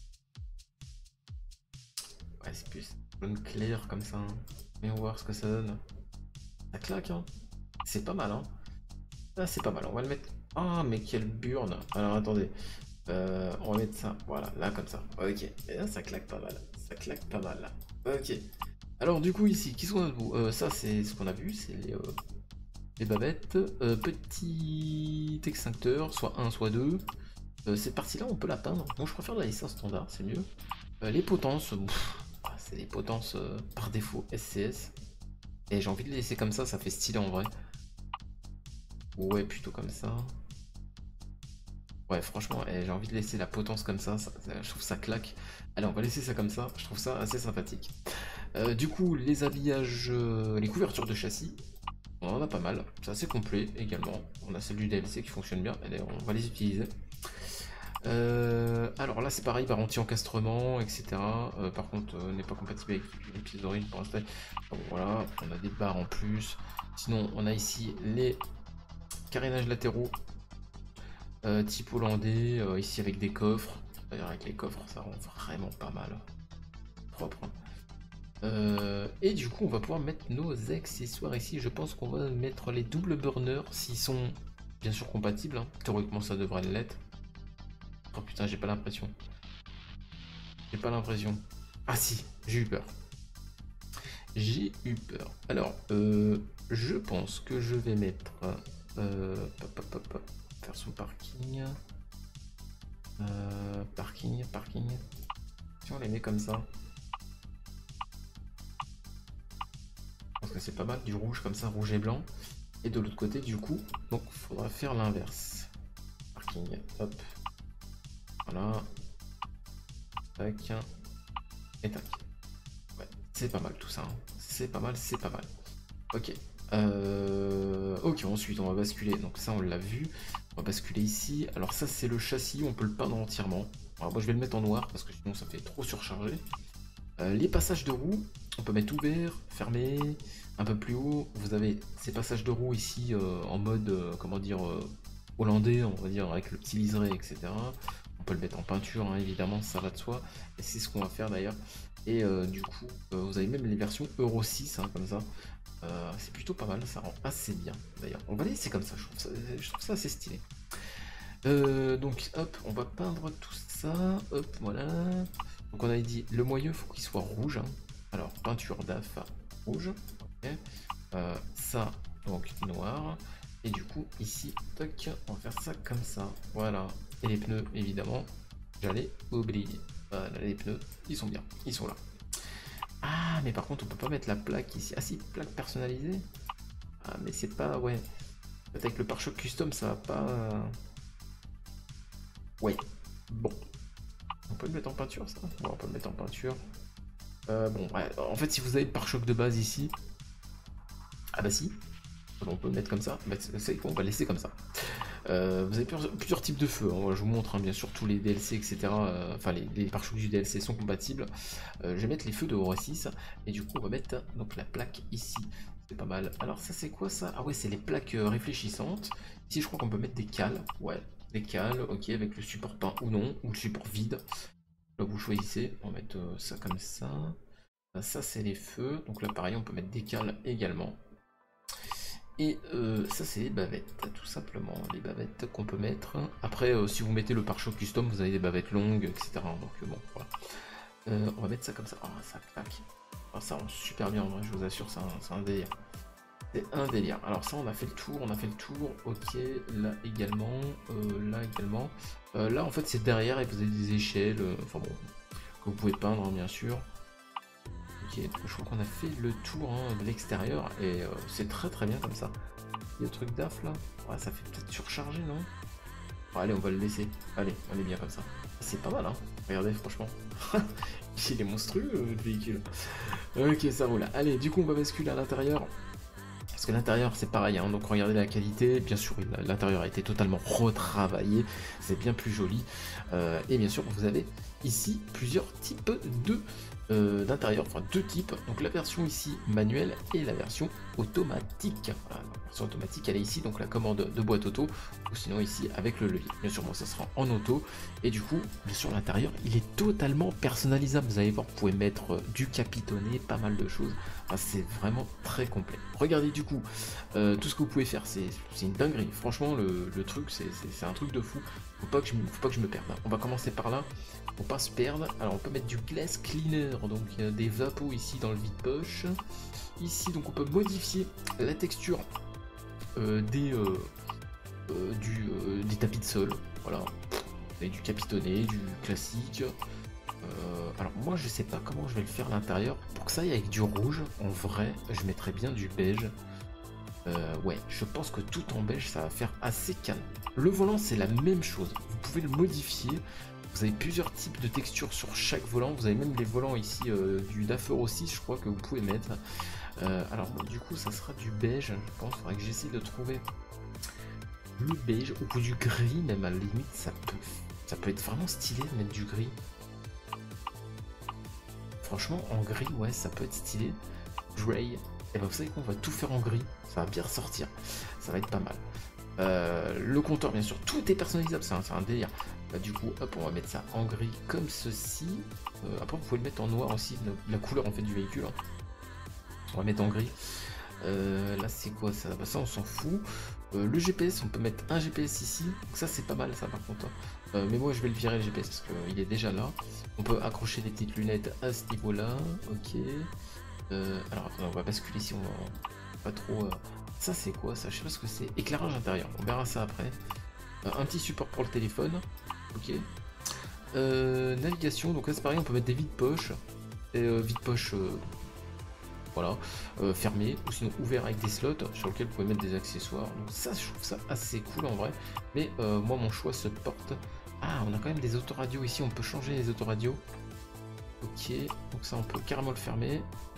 Ouais, c'est plus jaune clair comme ça. Hein. Mais on va voir ce que ça donne. Ça claque, hein. C'est pas mal, hein. Ah, c'est pas mal, on va le mettre... Ah, mais quelle burne. Alors, attendez. Euh, on va mettre ça, voilà, là, comme ça. Ok, et là, ça claque pas mal. Ça claque pas mal, là. Ok. Alors, du coup, ici, qu'est-ce qu'on a de beau euh, Ça, c'est ce qu'on a vu, c'est les... Euh... les bavettes, euh, petit extincteur, soit un, soit deux. Euh, cette partie-là, on peut la peindre. Moi, je préfère la laisser en standard, c'est mieux. Euh, les potences, c'est des potences euh, par défaut, S C S. Et j'ai envie de les laisser comme ça, ça fait stylé en vrai. Ouais, plutôt comme ça. Ouais, franchement, eh, j'ai envie de laisser la potence comme ça, ça, ça, je trouve ça claque. Allez, on va laisser ça comme ça, je trouve ça assez sympathique. Euh, du coup, les habillages, euh, les couvertures de châssis. On en a pas mal, c'est assez complet également. On a celle du D L C qui fonctionne bien, et d'ailleurs on va les utiliser. Euh, alors là c'est pareil, par anti-encastrement, et cetera. Euh, par contre, euh, n'est pas compatible avec les pièces d'origine pour l'instant. Bon, voilà, on a des barres en plus. Sinon, on a ici les carénages latéraux, euh, type hollandais, euh, ici avec des coffres. D'ailleurs, avec les coffres, ça rend vraiment pas mal. Propre. Hein. Euh, et du coup on va pouvoir mettre nos accessoires ici. Je pense qu'on va mettre les doubles burners s'ils sont bien sûr compatibles. Hein. Théoriquement ça devrait l'être. Oh putain, j'ai pas l'impression. J'ai pas l'impression. Ah si, j'ai eu peur. J'ai eu peur. Alors, euh, je pense que je vais mettre euh, pop, pop, pop, pop, faire son parking. Euh, parking, parking. Si on les met comme ça. Je pense que c'est pas mal, du rouge comme ça, rouge et blanc. Et de l'autre côté, du coup, donc il faudra faire l'inverse. Parking, hop. Voilà. Tac. Et tac. Ouais, c'est pas mal tout ça. Hein. C'est pas mal, c'est pas mal. Ok. Euh... Ok, ensuite on va basculer. Donc ça, on l'a vu. On va basculer ici. Alors ça, c'est le châssis. On peut le peindre entièrement. Alors moi, je vais le mettre en noir parce que sinon, ça fait trop surchargé. Euh, les passages de roues, on peut mettre ouvert, fermé, un peu plus haut. Vous avez ces passages de roues ici euh, en mode, euh, comment dire, euh, hollandais, on va dire, avec le petit liseré, et cetera. On peut le mettre en peinture, hein, évidemment, ça va de soi. Et c'est ce qu'on va faire d'ailleurs. Et euh, du coup, euh, vous avez même les versions Euro six, hein, comme ça. Euh, c'est plutôt pas mal, ça rend assez bien d'ailleurs. On va laisser comme ça, je trouve ça, je trouve ça assez stylé. Euh, donc, hop, on va peindre tout ça. Hop, voilà. Donc on avait dit le moyeu faut qu'il soit rouge. Hein. Alors peinture d'A F rouge. Okay. Euh, ça donc noir. Et du coup ici, toc, on va faire ça comme ça. Voilà. Et les pneus évidemment, j'allais oublier. Voilà, les pneus, ils sont bien, ils sont là. Ah mais par contre on peut pas mettre la plaque ici. Ah si, plaque personnalisée. Ah mais c'est pas, ouais. Peut-être avec le pare-choc custom ça va pas. Ouais. Bon. peut le mettre en peinture, ça. Bon, on peut le mettre en peinture. Euh, bon, ouais, en fait, si vous avez le pare-choc de base ici... Ah bah si, on peut le mettre comme ça, bah, c'est qu'on va laisser comme ça. Euh, vous avez plusieurs, plusieurs types de feux, hein. Je vous montre hein, bien sûr tous les D L C, et cetera. Euh, enfin, les, les pare-chocs du D L C sont compatibles. Euh, je vais mettre les feux de Aura six, et du coup, on va mettre donc la plaque ici. C'est pas mal. Alors, ça, c'est quoi ça? Ah ouais, c'est les plaques euh, réfléchissantes. Ici, je crois qu'on peut mettre des cales. Ouais, des cales, ok, avec le support peint ou non, ou le support vide. Là, vous choisissez. On va mettre euh, ça comme ça. Ça, c'est les feux. Donc là, pareil, on peut mettre des cales également. Et euh, ça c'est les bavettes, tout simplement, les bavettes qu'on peut mettre. Après, euh, si vous mettez le pare-choc custom, vous avez des bavettes longues, et cetera. Donc euh, bon, voilà. Euh, on va mettre ça comme ça. Oh, ça claque. Oh, ça rend super bien en vrai, je vous assure, c'est un, un délire. C'est un délire. Alors ça, on a fait le tour, on a fait le tour. Ok, là également, euh, là également. Euh, là, en fait, c'est derrière et vous avez des échelles. Euh, enfin bon, que vous pouvez peindre, bien sûr. Ok, je crois qu'on a fait le tour hein, de l'extérieur et euh, c'est très très bien comme ça. Il y a le truc d'A F là. Ouais, ça fait peut-être surcharger, non? Bon, allez, on va le laisser. Allez, on est bien comme ça. C'est pas mal, hein. Regardez, franchement. Il est monstrueux, euh, le véhicule. Ok, ça roule. Allez, du coup, on va basculer à l'intérieur. Parce que l'intérieur, c'est pareil. Hein. Donc, regardez la qualité. Bien sûr, l'intérieur a été totalement retravaillé. C'est bien plus joli. Euh, et bien sûr, vous avez ici plusieurs types de... Euh, d'intérieur, enfin deux types, donc la version ici manuelle et la version automatique. Voilà, la version automatique elle est ici, donc la commande de boîte auto, ou sinon ici avec le levier. Bien sûr, moi ça sera en auto, et du coup, bien sûr, l'intérieur il est totalement personnalisable. Vous allez voir, vous pouvez mettre du capitonné, pas mal de choses. Enfin, c'est vraiment très complet. Regardez du coup, euh, tout ce que vous pouvez faire, c'est une dinguerie. Franchement, le, le truc, c'est un truc de fou. Faut pas que je, faut pas que je me perde. On va commencer par là. Pour pas se perdre, alors on peut mettre du glass cleaner, donc il y a des vapos ici dans le vide-poche. Ici donc on peut modifier la texture euh, des, euh, euh, du, euh, des tapis de sol, voilà, et du capitonné, du classique. Euh, alors moi je sais pas comment je vais le faire à l'intérieur, pour que ça aille avec du rouge, en vrai je mettrais bien du beige. Euh, ouais, je pense que tout en beige ça va faire assez calme. Le volant c'est la même chose, vous pouvez le modifier. Vous avez plusieurs types de textures sur chaque volant. Vous avez même les volants ici euh, du D A F Euro six, je crois que vous pouvez mettre. Euh, alors bon, du coup, ça sera du beige. Je pense qu'il faudrait que j'essaie de trouver le beige ou du gris, même à la limite, ça peut, ça peut être vraiment stylé de mettre du gris. Franchement, en gris, ouais, ça peut être stylé. Grey. Et ben vous savez qu'on va tout faire en gris. Ça va bien ressortir. Ça va être pas mal. Euh, le compteur, bien sûr, tout est personnalisable, c'est un, un délire. Bah, du coup, hop, on va mettre ça en gris comme ceci. Euh, après, vous pouvez le mettre en noir aussi, la, la couleur en fait du véhicule. Hein. On va mettre en gris. Euh, là, c'est quoi ça? Bah, ça, on s'en fout. Euh, le G P S, on peut mettre un G P S ici. Donc ça, c'est pas mal, ça, par contre. Euh, mais moi, je vais le virer le G P S parce qu'il est déjà là. On peut accrocher des petites lunettes à ce niveau-là. Ok. Euh, alors, attendez, on va basculer si on va pas trop. Euh... Ça, c'est quoi ça? Je sais pas ce que c'est. Éclairage intérieur. On verra ça après. Euh, un petit support pour le téléphone. Ok. Euh, navigation, donc là c'est pareil, on peut mettre des vides-poches. Et euh, vide-poche, euh, voilà, euh, fermé, ou sinon ouvert avec des slots sur lesquels vous pouvez mettre des accessoires. Donc ça, je trouve ça assez cool en vrai. Mais euh, moi, mon choix se porte. Ah, on a quand même des autoradios ici, on peut changer les autoradios. Ok, donc ça, on peut carrément le fermer.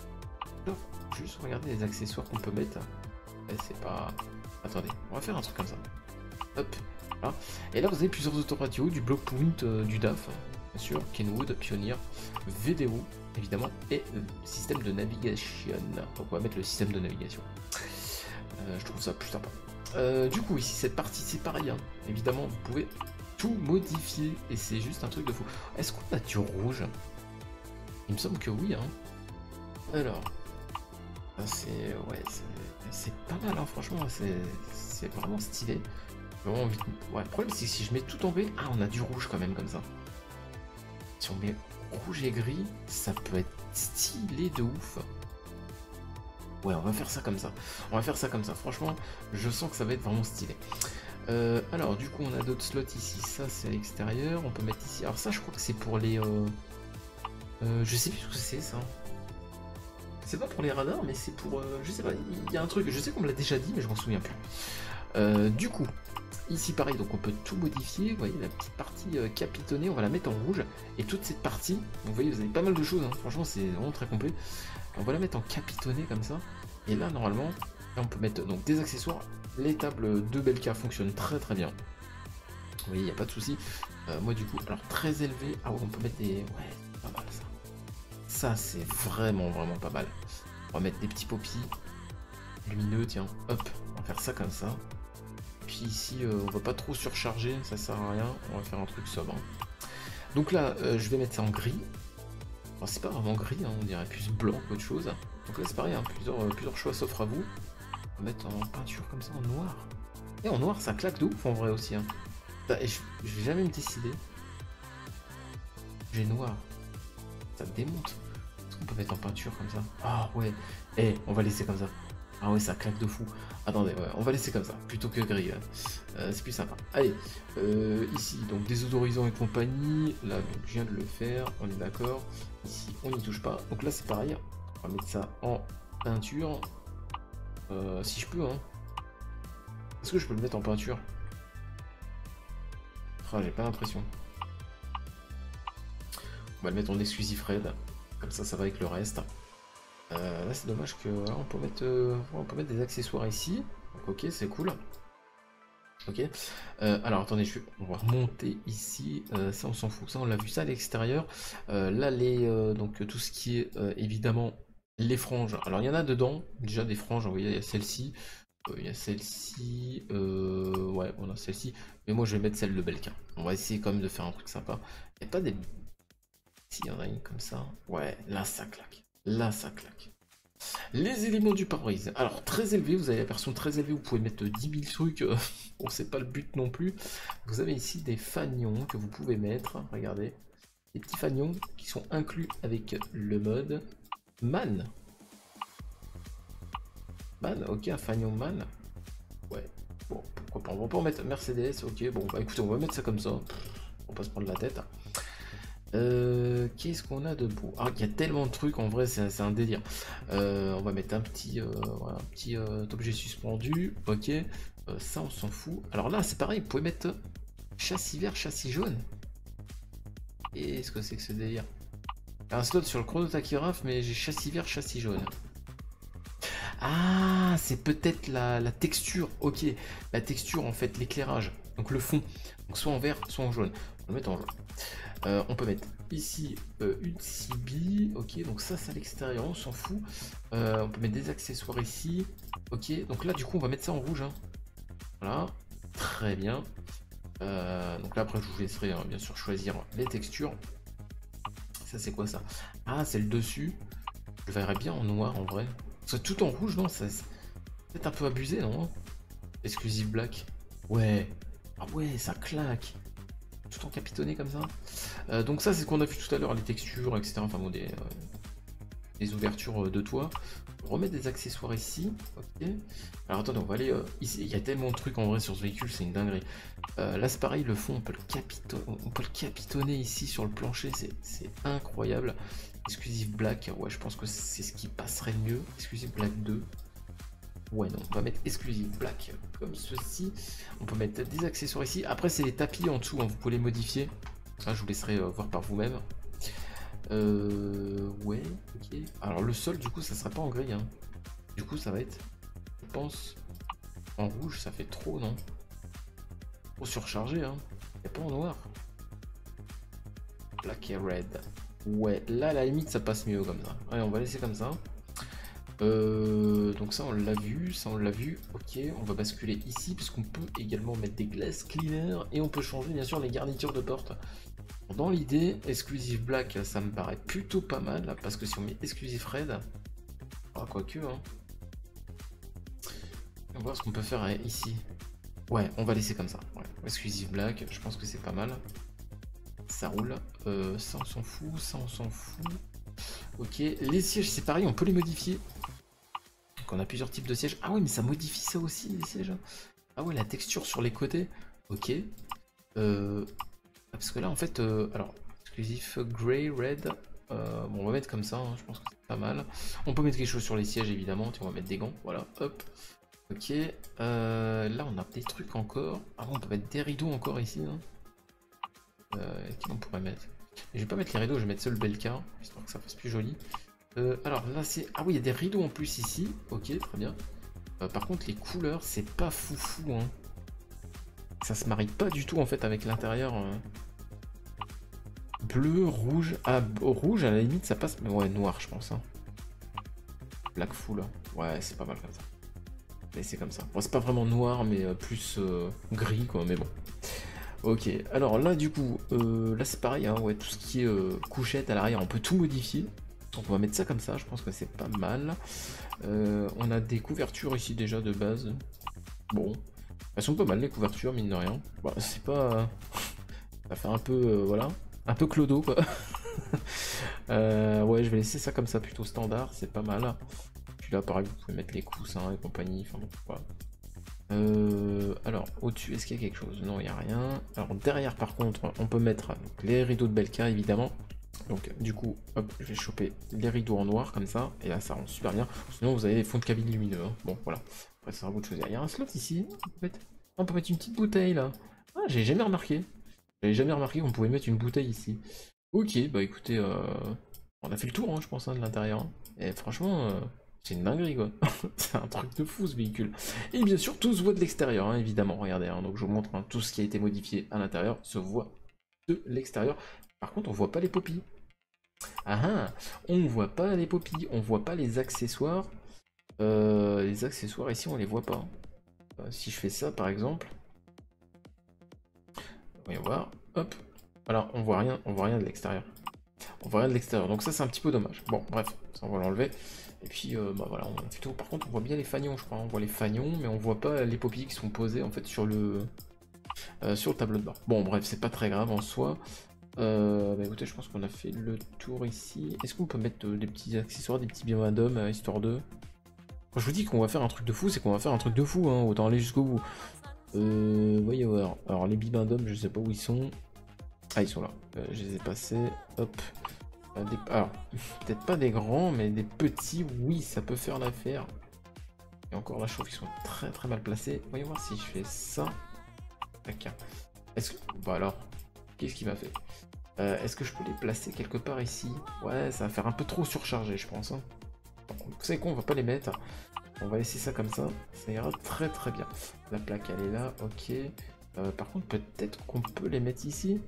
Juste regarder les accessoires qu'on peut mettre. Et c'est pas. Attendez, on va faire un truc comme ça. Hop. Voilà. Et là vous avez plusieurs autoradios, du block point euh, du D A F, bien sûr, Kenwood, Pioneer, V D O évidemment, et le système de navigation. Donc on va mettre le système de navigation. Euh, je trouve ça plus sympa. Euh, du coup ici cette partie c'est pareil, hein. Évidemment vous pouvez tout modifier et c'est juste un truc de fou. Est-ce qu'on a du rouge? Il me semble que oui, hein. Alors, c'est ouais, c'est pas mal, hein, franchement, c'est vraiment stylé. Vraiment envie de... Ouais, le problème c'est que si je mets tout en gris, ah on a du rouge quand même comme ça. Si on met rouge et gris, ça peut être stylé de ouf. Ouais, on va faire ça comme ça. On va faire ça comme ça. Franchement, je sens que ça va être vraiment stylé. Euh, alors, du coup, on a d'autres slots ici. Ça, c'est à l'extérieur. On peut mettre ici. Alors ça, je crois que c'est pour les... Euh... Euh, je sais plus ce que c'est, ça. C'est pas pour les radars, mais c'est pour... Euh, je sais pas, il y a un truc. Je sais qu'on me l'a déjà dit, mais je m'en souviens plus. Euh, du coup, Ici pareil, donc on peut tout modifier, vous voyez la petite partie euh, capitonnée, on va la mettre en rouge, et toute cette partie, donc vous voyez vous avez pas mal de choses, hein. Franchement c'est vraiment très complet, on va la mettre en capitonné comme ça, et là normalement, là, on peut mettre donc des accessoires, les tables de Belka fonctionnent très très bien, vous voyez il n'y a pas de souci, euh, moi du coup, alors très élevé, ah ouais on peut mettre des, ouais c'est pas mal ça, ça c'est vraiment vraiment pas mal, on va mettre des petits popis, lumineux, tiens, hop, on va faire ça comme ça. Puis ici, euh, on va pas trop surcharger, ça sert à rien, on va faire un truc sobre. Donc là, euh, je vais mettre ça en gris. Alors c'est pas vraiment gris, hein, on dirait plus blanc qu'autre chose. Donc là c'est pareil, hein, plusieurs, euh, plusieurs choix s'offrent à vous. On va mettre en peinture comme ça, en noir. Et en noir, ça claque de ouf en vrai aussi. Hein. Bah, et je, je vais jamais me décider. J'ai noir. Ça démonte. Est-ce qu'on peut mettre en peinture comme ça? Ah ouais. Eh, on va laisser comme ça. Ah ouais, ça claque de fou. Attendez, ouais, on va laisser comme ça, plutôt que gris. Hein. Euh, c'est plus sympa. Allez, euh, ici, donc désodorisant et compagnie. Là, donc, je viens de le faire, on est d'accord. Ici, on n'y touche pas. Donc là, c'est pareil. On va mettre ça en peinture. Euh, si je peux, hein. Est-ce que je peux le mettre en peinture? Ah, j'ai pas l'impression. On va le mettre en exclusif red. Comme ça, ça va avec le reste. Euh, là c'est dommage que voilà, on peut mettre euh, on peut mettre des accessoires ici, donc ok c'est cool. Ok, euh, alors attendez, je vais, on va remonter ici, euh, ça on s'en fout, ça on l'a vu ça à l'extérieur. Euh, là les euh, donc tout ce qui est euh, évidemment les franges, alors il y en a dedans déjà des franges, vous voyez il y a celle-ci, euh, il y a celle-ci, euh, ouais on a celle-ci, mais moi je vais mettre celle de Belka. On va essayer quand même de faire un truc sympa. Il n'y a pas des, s'il y en a une comme ça, ouais là ça claque. Là, ça claque. Les éléments du pare-brise. Alors, très élevé, vous avez la version très élevée, vous pouvez mettre dix mille trucs. Euh, bon, c'est pas le but non plus. Vous avez ici des fanions que vous pouvez mettre. Regardez. Des petits fanions qui sont inclus avec le mode man. Man, ok, un fanion man. Ouais, bon, pourquoi pas. On va pas en mettre Mercedes, ok. Bon, bah écoutez, on va mettre ça comme ça. On va pas se prendre la tête. Euh, Qu'est-ce qu'on a de beau? Ah, il y a tellement de trucs, en vrai, c'est un délire. Euh, on va mettre un petit, euh, voilà, un petit euh, objet suspendu, ok. Euh, ça, on s'en fout. Alors là, c'est pareil, vous pouvez mettre châssis vert, châssis jaune. Et est-ce que c'est que ce délire? Il y a un slot sur le chrono tachygraphe, mais j'ai châssis vert, châssis jaune. Ah, c'est peut-être la, la texture, ok. La texture, en fait, l'éclairage, donc le fond. Donc soit en vert, soit en jaune. On va le mettre en jaune. Euh, on peut mettre ici euh, une C B, ok, donc ça c'est à l'extérieur, on s'en fout. Euh, on peut mettre des accessoires ici, ok, donc là du coup on va mettre ça en rouge. Hein. Voilà, très bien. Euh, donc là après je vous laisserai hein, bien sûr choisir les textures. Ça c'est quoi ça? Ah c'est le dessus, je verrais bien en noir en vrai. C'est tout en rouge, non? C'est peut-être un peu abusé, non? Exclusive black. Ouais, ah ouais, ça claque. Tout en capitonné comme ça. Euh, donc ça c'est ce qu'on a vu tout à l'heure, les textures, et cetera. Enfin bon, des, euh, des ouvertures de toit. On remet des accessoires ici. Ok. Alors attendez, on va aller euh, ici. Il y a tellement de trucs en vrai sur ce véhicule, c'est une dinguerie. Euh, là c'est pareil, le fond on peut le capitonner, on peut le capitonner ici sur le plancher, c'est incroyable. Exclusive black, ouais je pense que c'est ce qui passerait mieux. Exclusive black deux. Ouais non, on va mettre exclusive black comme ceci. On peut mettre des accessoires ici. Après c'est les tapis en dessous, hein, vous pouvez les modifier. Ça je vous laisserai euh, voir par vous-même. Euh, ouais, ok. Alors le sol du coup ça sera pas en gris. Hein. Du coup ça va être, je pense, en rouge, ça fait trop, non? Trop surchargé, hein. Et pas en noir. Black et red. Ouais, là à la limite ça passe mieux comme ça. Allez, on va laisser comme ça. Euh, donc ça on l'a vu, ça on l'a vu, ok, on va basculer ici parce qu'on peut également mettre des glass cleaners et on peut changer bien sûr les garnitures de porte. Dans l'idée, exclusive black ça me paraît plutôt pas mal là, parce que si on met exclusive red, ah quoique, hein. On va voir ce qu'on peut faire ici. Ouais, on va laisser comme ça, ouais. Exclusive black, je pense que c'est pas mal. Ça roule, euh, ça on s'en fout, ça on s'en fout. Ok, les sièges c'est pareil, on peut les modifier. Donc on a plusieurs types de sièges. Ah oui, mais ça modifie ça aussi, les sièges. Ah ouais, la texture sur les côtés. Ok. Euh, parce que là, en fait, euh, alors, exclusif grey, red. Euh, bon, on va mettre comme ça, hein, je pense que c'est pas mal. On peut mettre quelque chose sur les sièges, évidemment. On va mettre des gants, voilà, hop. Ok, euh, là on a des trucs encore. Ah, on peut mettre des rideaux encore ici. Hein. Euh, Qu'est-ce qu'on pourrait mettre? Je vais pas mettre les rideaux, je vais mettre seul Belka, histoire que ça fasse plus joli. Euh, alors là c'est... Ah oui, il y a des rideaux en plus ici. Ok, très bien. Euh, par contre les couleurs, c'est pas foufou. Hein. Ça se marie pas du tout en fait avec l'intérieur. Hein. Bleu, rouge. Ah, rouge à la limite ça passe. Mais ouais, noir je pense. Hein. Black full. Ouais, c'est pas mal comme ça. Et c'est comme ça. Bon, c'est pas vraiment noir, mais euh, plus euh, gris quoi, mais bon. Ok, alors là du coup, euh, là c'est pareil, hein, ouais, tout ce qui est euh, couchette à l'arrière, on peut tout modifier. Donc on va mettre ça comme ça, je pense que c'est pas mal. Euh, on a des couvertures ici déjà de base. Bon, elles sont pas mal les couvertures, mine de rien. Bon, c'est pas... ça fait un peu, euh, voilà, un peu clodo quoi. euh, ouais, je vais laisser ça comme ça, plutôt standard, c'est pas mal. Puis là pareil, vous pouvez mettre les coussins et compagnie, enfin bon, voilà. Euh, alors, au-dessus, est-ce qu'il y a quelque chose? Non, il n'y a rien. Alors, derrière, par contre, on peut mettre donc, les rideaux de Belka, évidemment. Donc, du coup, hop, je vais choper les rideaux en noir, comme ça. Et là, ça rend super bien. Sinon, vous avez les fonds de cabine lumineux. Hein. Bon, voilà. Après, ça sera à vous de choisir. Il y a un slot ici. On peut mettre, on peut mettre une petite bouteille, là. Ah, j'ai jamais remarqué. J'avais jamais remarqué qu'on pouvait mettre une bouteille ici. Ok, bah écoutez, euh, on a fait le tour, hein, je pense, hein, de l'intérieur. Hein. Et franchement... Euh... c'est une dinguerie quoi, c'est un truc de fou ce véhicule. Et bien sûr tout se voit de l'extérieur, hein, évidemment, regardez, hein, donc je vous montre hein, tout ce qui a été modifié à l'intérieur se voit de l'extérieur. Par contre on voit pas les poppies. Ah ah, on voit pas les poppies, on voit pas les accessoires. Euh, les accessoires ici on les voit pas. Euh, si je fais ça par exemple, voyons voir, hop, voilà, on voit rien, on voit rien de l'extérieur. On voit rien de l'extérieur, donc ça c'est un petit peu dommage. Bon bref, ça on va l'enlever. Et puis euh, bah voilà, on fait tout. Par contre on voit bien les fanions je crois, on voit les fanions, mais on voit pas les poppies qui sont posées en fait sur le euh, sur le tableau de bord. Bon bref, c'est pas très grave en soi. Euh, bah écoutez, je pense qu'on a fait le tour ici. Est-ce qu'on peut mettre euh, des petits accessoires, des petits biomadom, euh, histoire de... Quand je vous dis qu'on va faire un truc de fou, c'est qu'on va faire un truc de fou, hein, autant aller jusqu'au bout. Euh, voyez voir. Alors les bibindomes, je sais pas où ils sont. Ah ils sont là, euh, je les ai passés, hop. Des... Alors, peut-être pas des grands, mais des petits, oui, ça peut faire l'affaire. Et encore la chauffe, ils sont très très mal placés. Voyons voir si je fais ça. Tac. Est-ce que... Bah alors, qu'est-ce qu'il m'a fait euh, Est-ce que je peux les placer quelque part ici? Ouais, ça va faire un peu trop surchargé, je pense. Hein. Vous savez quoi, on va pas les mettre. On va laisser ça comme ça. Ça ira très très bien. La plaque, elle est là, ok. Euh, par contre, peut-être qu'on peut les mettre ici.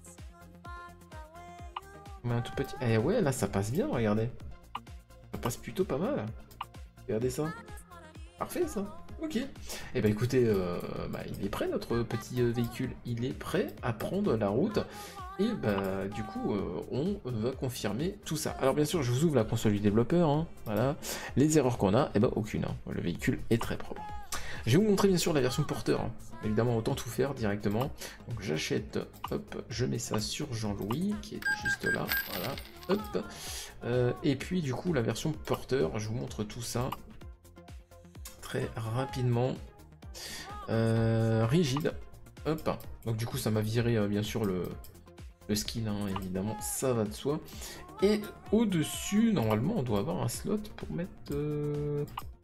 On met un tout petit... Eh ouais, là, ça passe bien, regardez. Ça passe plutôt pas mal. Regardez ça. Parfait, ça. Ok. Et eh bah écoutez, euh, bah, il est prêt, notre petit euh, véhicule. Il est prêt à prendre la route. Et bah du coup, euh, on va confirmer tout ça. Alors bien sûr, je vous ouvre la console du développeur. Hein, voilà. Les erreurs qu'on a, et eh bah aucune. Hein. Le véhicule est très propre. Je vais vous montrer bien sûr la version porteur, hein. Évidemment autant tout faire directement. Donc j'achète, hop, je mets ça sur Jean-Louis qui est juste là, voilà, hop. Euh, et puis du coup la version porteur, je vous montre tout ça très rapidement. Euh, rigide, hop. Donc du coup ça m'a viré euh, bien sûr le, le skin, hein, évidemment, ça va de soi. Et au-dessus, normalement on doit avoir un slot pour mettre euh,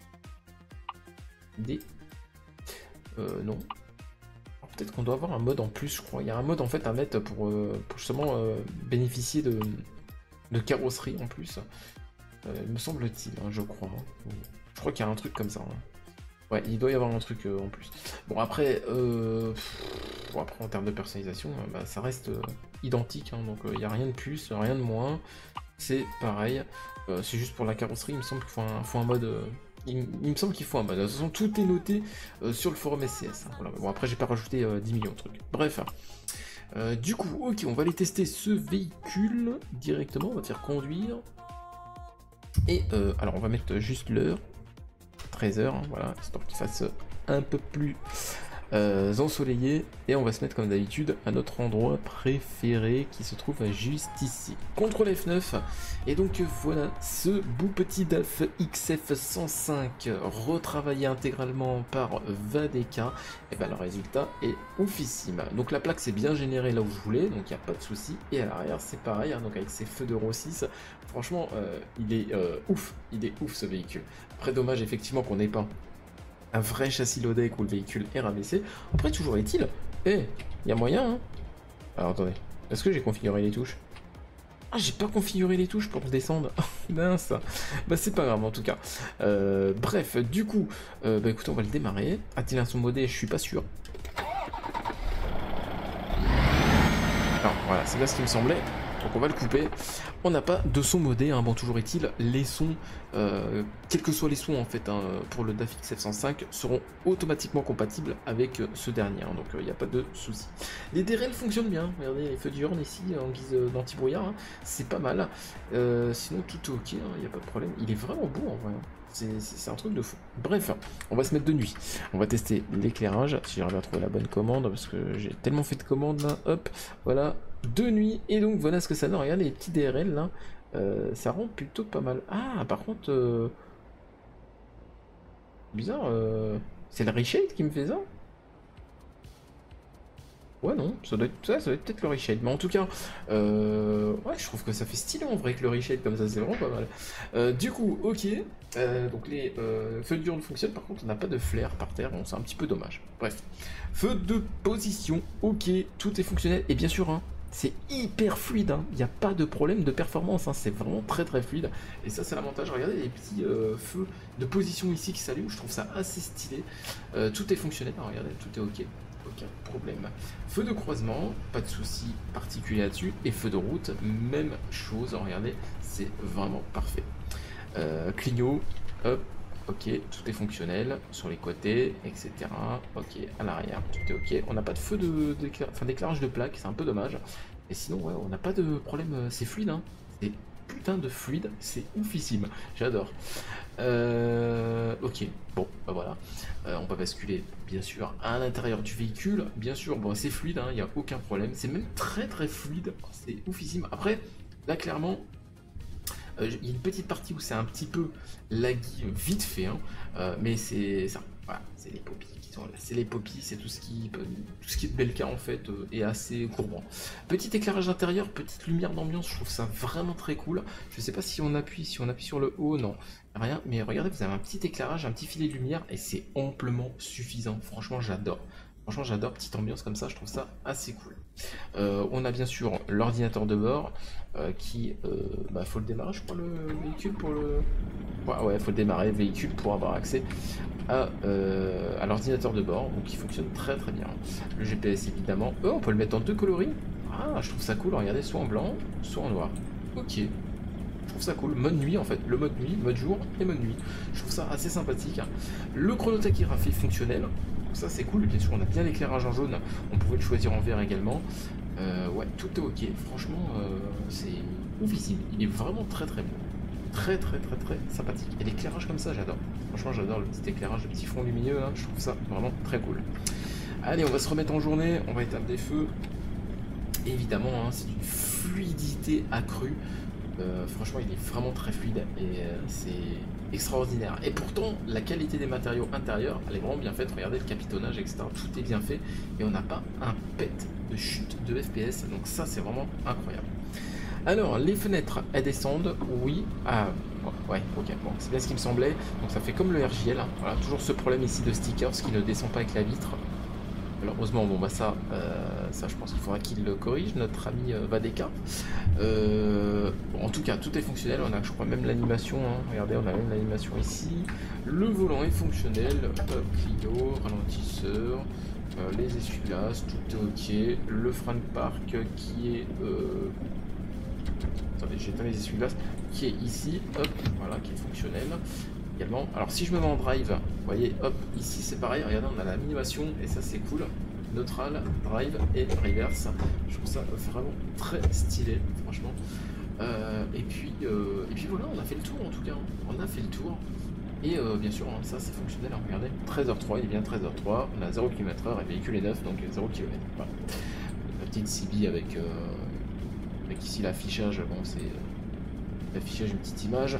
des... Euh, non. Peut-être qu'on doit avoir un mode en plus, je crois. Il y a un mode en fait à mettre pour, euh, pour justement euh, bénéficier de, de carrosserie en plus. Euh, me semble-t-il, hein, je crois. Hein. Je crois qu'il y a un truc comme ça. Hein. Ouais, il doit y avoir un truc euh, en plus. Bon après, euh, pff, bon, après en termes de personnalisation, euh, bah, ça reste euh, identique. Hein, donc il euh, n'y a rien de plus, rien de moins. C'est pareil. Euh, c'est juste pour la carrosserie, il me semble qu'il faut un, faut un mode... Euh, Il, il me semble qu'il faut un mode. De toute façon, tout est noté euh, sur le forum S C S. Hein. Voilà. Bon, après, j'ai pas rajouté euh, dix millions de trucs. Bref. Euh, du coup, ok, on va aller tester ce véhicule directement. On va faire conduire. Et euh, alors, on va mettre juste l'heure. treize heures, hein, voilà, histoire qu'il fasse un peu plus euh, ensoleillé. Et on va se mettre comme d'habitude à notre endroit préféré qui se trouve juste ici. contrôle F neuf. Et donc voilà, ce beau petit D A F X F cent cinq retravaillé intégralement par Vadeka. Et ben le résultat est oufissime. Donc la plaque c'est bien généré là où je voulais, donc il n'y a pas de souci. Et à l'arrière c'est pareil, hein, donc avec ses feux d'Euro six. Franchement, euh, il est euh, ouf, il est ouf ce véhicule. Après dommage effectivement qu'on n'ait pas un vrai châssis low deck où le véhicule est rabaissé. Après, toujours est-il, eh, il y a moyen, hein. Alors attendez, est-ce que j'ai configuré les touches? Ah, j'ai pas configuré les touches pour descendre. Mince. Bah c'est pas grave en tout cas. Euh, bref, du coup, euh, bah écoutez, on va le démarrer. A-t-il un son modé? Je suis pas sûr. Non, voilà, c'est bien ce qui me semblait. Donc on va le couper. On n'a pas de son modé, hein. Bon, toujours est-il, les sons, euh, quels que soient les sons en fait, hein, pour le D A F X F cent cinq, seront automatiquement compatibles avec euh, ce dernier, hein, donc il euh, n'y a pas de souci. Les D R L fonctionnent bien, regardez les feux diurnes ici en guise d'anti-brouillard, hein, c'est pas mal. Euh, sinon tout est ok, il hein, n'y a pas de problème. Il est vraiment beau en vrai. C'est un truc de fou. Bref, on va se mettre de nuit. On va tester l'éclairage, si j'arrive à trouver la bonne commande, parce que j'ai tellement fait de commandes là. Hop, voilà, de nuit. Et donc voilà ce que ça donne. Regardez les petits D R L là. Euh, ça rend plutôt pas mal. Ah, par contre... Euh... Bizarre, euh... c'est le reshade qui me fait ça? Ouais, non, ça doit être ça, ça doit être peut-être le reshade. Mais en tout cas, euh, ouais, je trouve que ça fait stylé en vrai que le reshade comme ça, c'est vraiment pas mal. Euh, du coup, ok, euh, donc les euh, feux de diurne fonctionnent, par contre on n'a pas de flair par terre, bon, c'est un petit peu dommage. Bref, feu de position, ok, tout est fonctionnel, et bien sûr, hein, c'est hyper fluide, hein. Il n'y a pas de problème de performance, hein. C'est vraiment très très fluide, et ça c'est l'avantage. Regardez les petits euh, feux de position ici qui s'allument, je trouve ça assez stylé. Euh, tout est fonctionnel, hein, regardez, tout est ok. Aucun problème. Feu de croisement, pas de souci particulier là-dessus. Et feu de route, même chose. Regardez, c'est vraiment parfait. Euh, clignot, hop, ok, tout est fonctionnel sur les côtés, et cetera. Ok, à l'arrière, tout est ok. On n'a pas de feu de d'éclairage de plaque, c'est un peu dommage. Et sinon, ouais, on n'a pas de problème. C'est fluide, hein. C'est putain de fluide, c'est oufissime. J'adore. Euh, ok, bon, bah voilà. Euh, on va basculer, bien sûr, à l'intérieur du véhicule. Bien sûr, bon, c'est fluide, il n'y a aucun problème. C'est même très très fluide, c'est oufissime. Après, là, clairement, il euh, y a une petite partie où c'est un petit peu laggy, vite fait, hein, euh, mais c'est ça. Voilà, c'est les poppies qui sont là. C'est les poppies, c'est tout ce qui, tout ce qui est de Belka en fait, euh, est assez courbant. Petit éclairage intérieur, petite lumière d'ambiance, je trouve ça vraiment très cool. Je sais pas si on appuie, si on appuie sur le haut, non, rien. Mais regardez, vous avez un petit éclairage, un petit filet de lumière, et c'est amplement suffisant. Franchement, j'adore. Franchement, j'adore, petite ambiance comme ça, je trouve ça assez cool. Euh, on a bien sûr l'ordinateur de bord euh, qui, euh, bah, faut le démarrer, je crois, le véhicule pour le. Ouais, ouais, faut le démarrer, le véhicule pour avoir accès à, euh, à l'ordinateur de bord, donc il fonctionne très très bien. Le G P S évidemment. Oh, on peut le mettre en deux coloris. Ah, je trouve ça cool. Regardez, soit en blanc, soit en noir. Ok. Je trouve ça cool. Mode nuit en fait. Le mode nuit, mode jour et mode nuit. Je trouve ça assez sympathique. Le chronotachygraphe est fonctionnel. Ça c'est cool, bien sûr on a bien l'éclairage en jaune, on pouvait le choisir en vert également. Euh, ouais, tout est ok, franchement euh, c'est oufissime, il est vraiment très très bon. Très très très très sympathique. Et l'éclairage comme ça j'adore. Franchement j'adore le petit éclairage, le petit fond lumineux là, je trouve ça vraiment très cool. Allez, on va se remettre en journée, on va éteindre des feux. Et évidemment, hein, c'est une fluidité accrue. Euh, franchement il est vraiment très fluide et euh, c'est extraordinaire. Et pourtant la qualité des matériaux intérieurs elle est vraiment bien faite. Regardez le capitonnage, etc, tout est bien fait et on n'a pas un pet de chute de F P S, donc ça c'est vraiment incroyable. Alors les fenêtres elles descendent, oui. Ah ouais, ok, bon c'est bien ce qui me semblait. Donc ça fait comme le R J L, hein. Voilà, toujours ce problème ici de stickers qui ne descend pas avec la vitre. Malheureusement, bon bah ça, euh, ça je pense qu'il faudra qu'il le corrige, notre ami euh, Vadeka. Euh, bon, en tout cas, tout est fonctionnel, on a je crois même l'animation, hein. Regardez, on a même l'animation ici. Le volant est fonctionnel, hop, Clio, ralentisseur, euh, les essuie-glaces, tout est ok. Le frein de parc qui est... Euh... Attendez, j'éteins les essuie-glaces, qui est ici, hop, voilà, qui est fonctionnel. Également. Alors si je me mets en drive, vous voyez, hop, ici c'est pareil, regardez, on a l'animation et ça c'est cool. Neutral, drive et reverse. Je trouve ça vraiment très stylé, franchement. Euh, et puis euh, et puis voilà, on a fait le tour en tout cas. On a fait le tour. Et euh, bien sûr, hein, ça c'est fonctionnel. Hein, regardez, treize heures trois, il est bien treize heures trois. On a zéro kilomètre heure et le véhicule est neuf, donc zéro kilomètre. Voilà. La petite C B avec, euh, avec ici l'affichage, bon c'est euh, l'affichage, une petite image.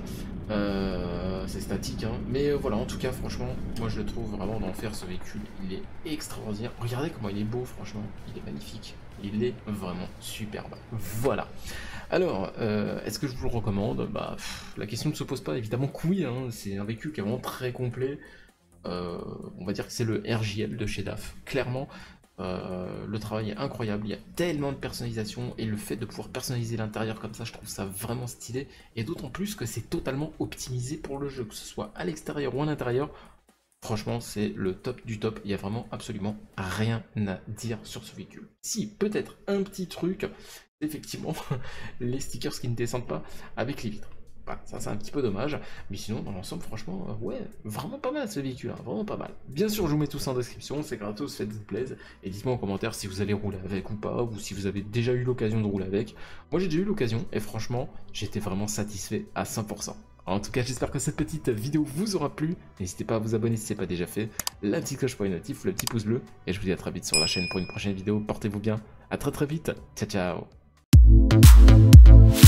Euh, c'est statique, hein. Mais euh, voilà, en tout cas, franchement, moi je le trouve vraiment d'enfer ce véhicule. Il est extraordinaire. Regardez comment il est beau, franchement, il est magnifique. Il est vraiment superbe. Voilà. Alors, euh, est-ce que je vous le recommande? Bah, pff, la question ne se pose pas, évidemment que oui, hein. C'est un véhicule qui est vraiment très complet. euh, on va dire que c'est le R J L de chez D A F. Clairement, euh, le travail est incroyable, il y a tellement de personnalisation, et le fait de pouvoir personnaliser l'intérieur comme ça, je trouve ça vraiment stylé, et d'autant plus que c'est totalement optimisé pour le jeu, que ce soit à l'extérieur ou à l'intérieur. Franchement, c'est le top du top, il n'y a vraiment absolument rien à dire sur ce véhicule. Si, peut-être un petit truc, effectivement, les stickers qui ne descendent pas avec les vitres. Voilà, ça c'est un petit peu dommage, mais sinon dans l'ensemble franchement, euh, ouais, vraiment pas mal ce véhicule, hein, vraiment pas mal. Bien sûr je vous mets tout ça en description, c'est gratos, faites-vous plaisir, et dites-moi en commentaire si vous allez rouler avec ou pas, ou si vous avez déjà eu l'occasion de rouler avec. Moi j'ai déjà eu l'occasion, et franchement, j'étais vraiment satisfait à cent pour cent. En tout cas, j'espère que cette petite vidéo vous aura plu. N'hésitez pas à vous abonner si ce n'est pas déjà fait, la petite cloche pour les notifs, le petit pouce bleu, et je vous dis à très vite sur la chaîne pour une prochaine vidéo. Portez-vous bien, à très très vite, ciao ciao.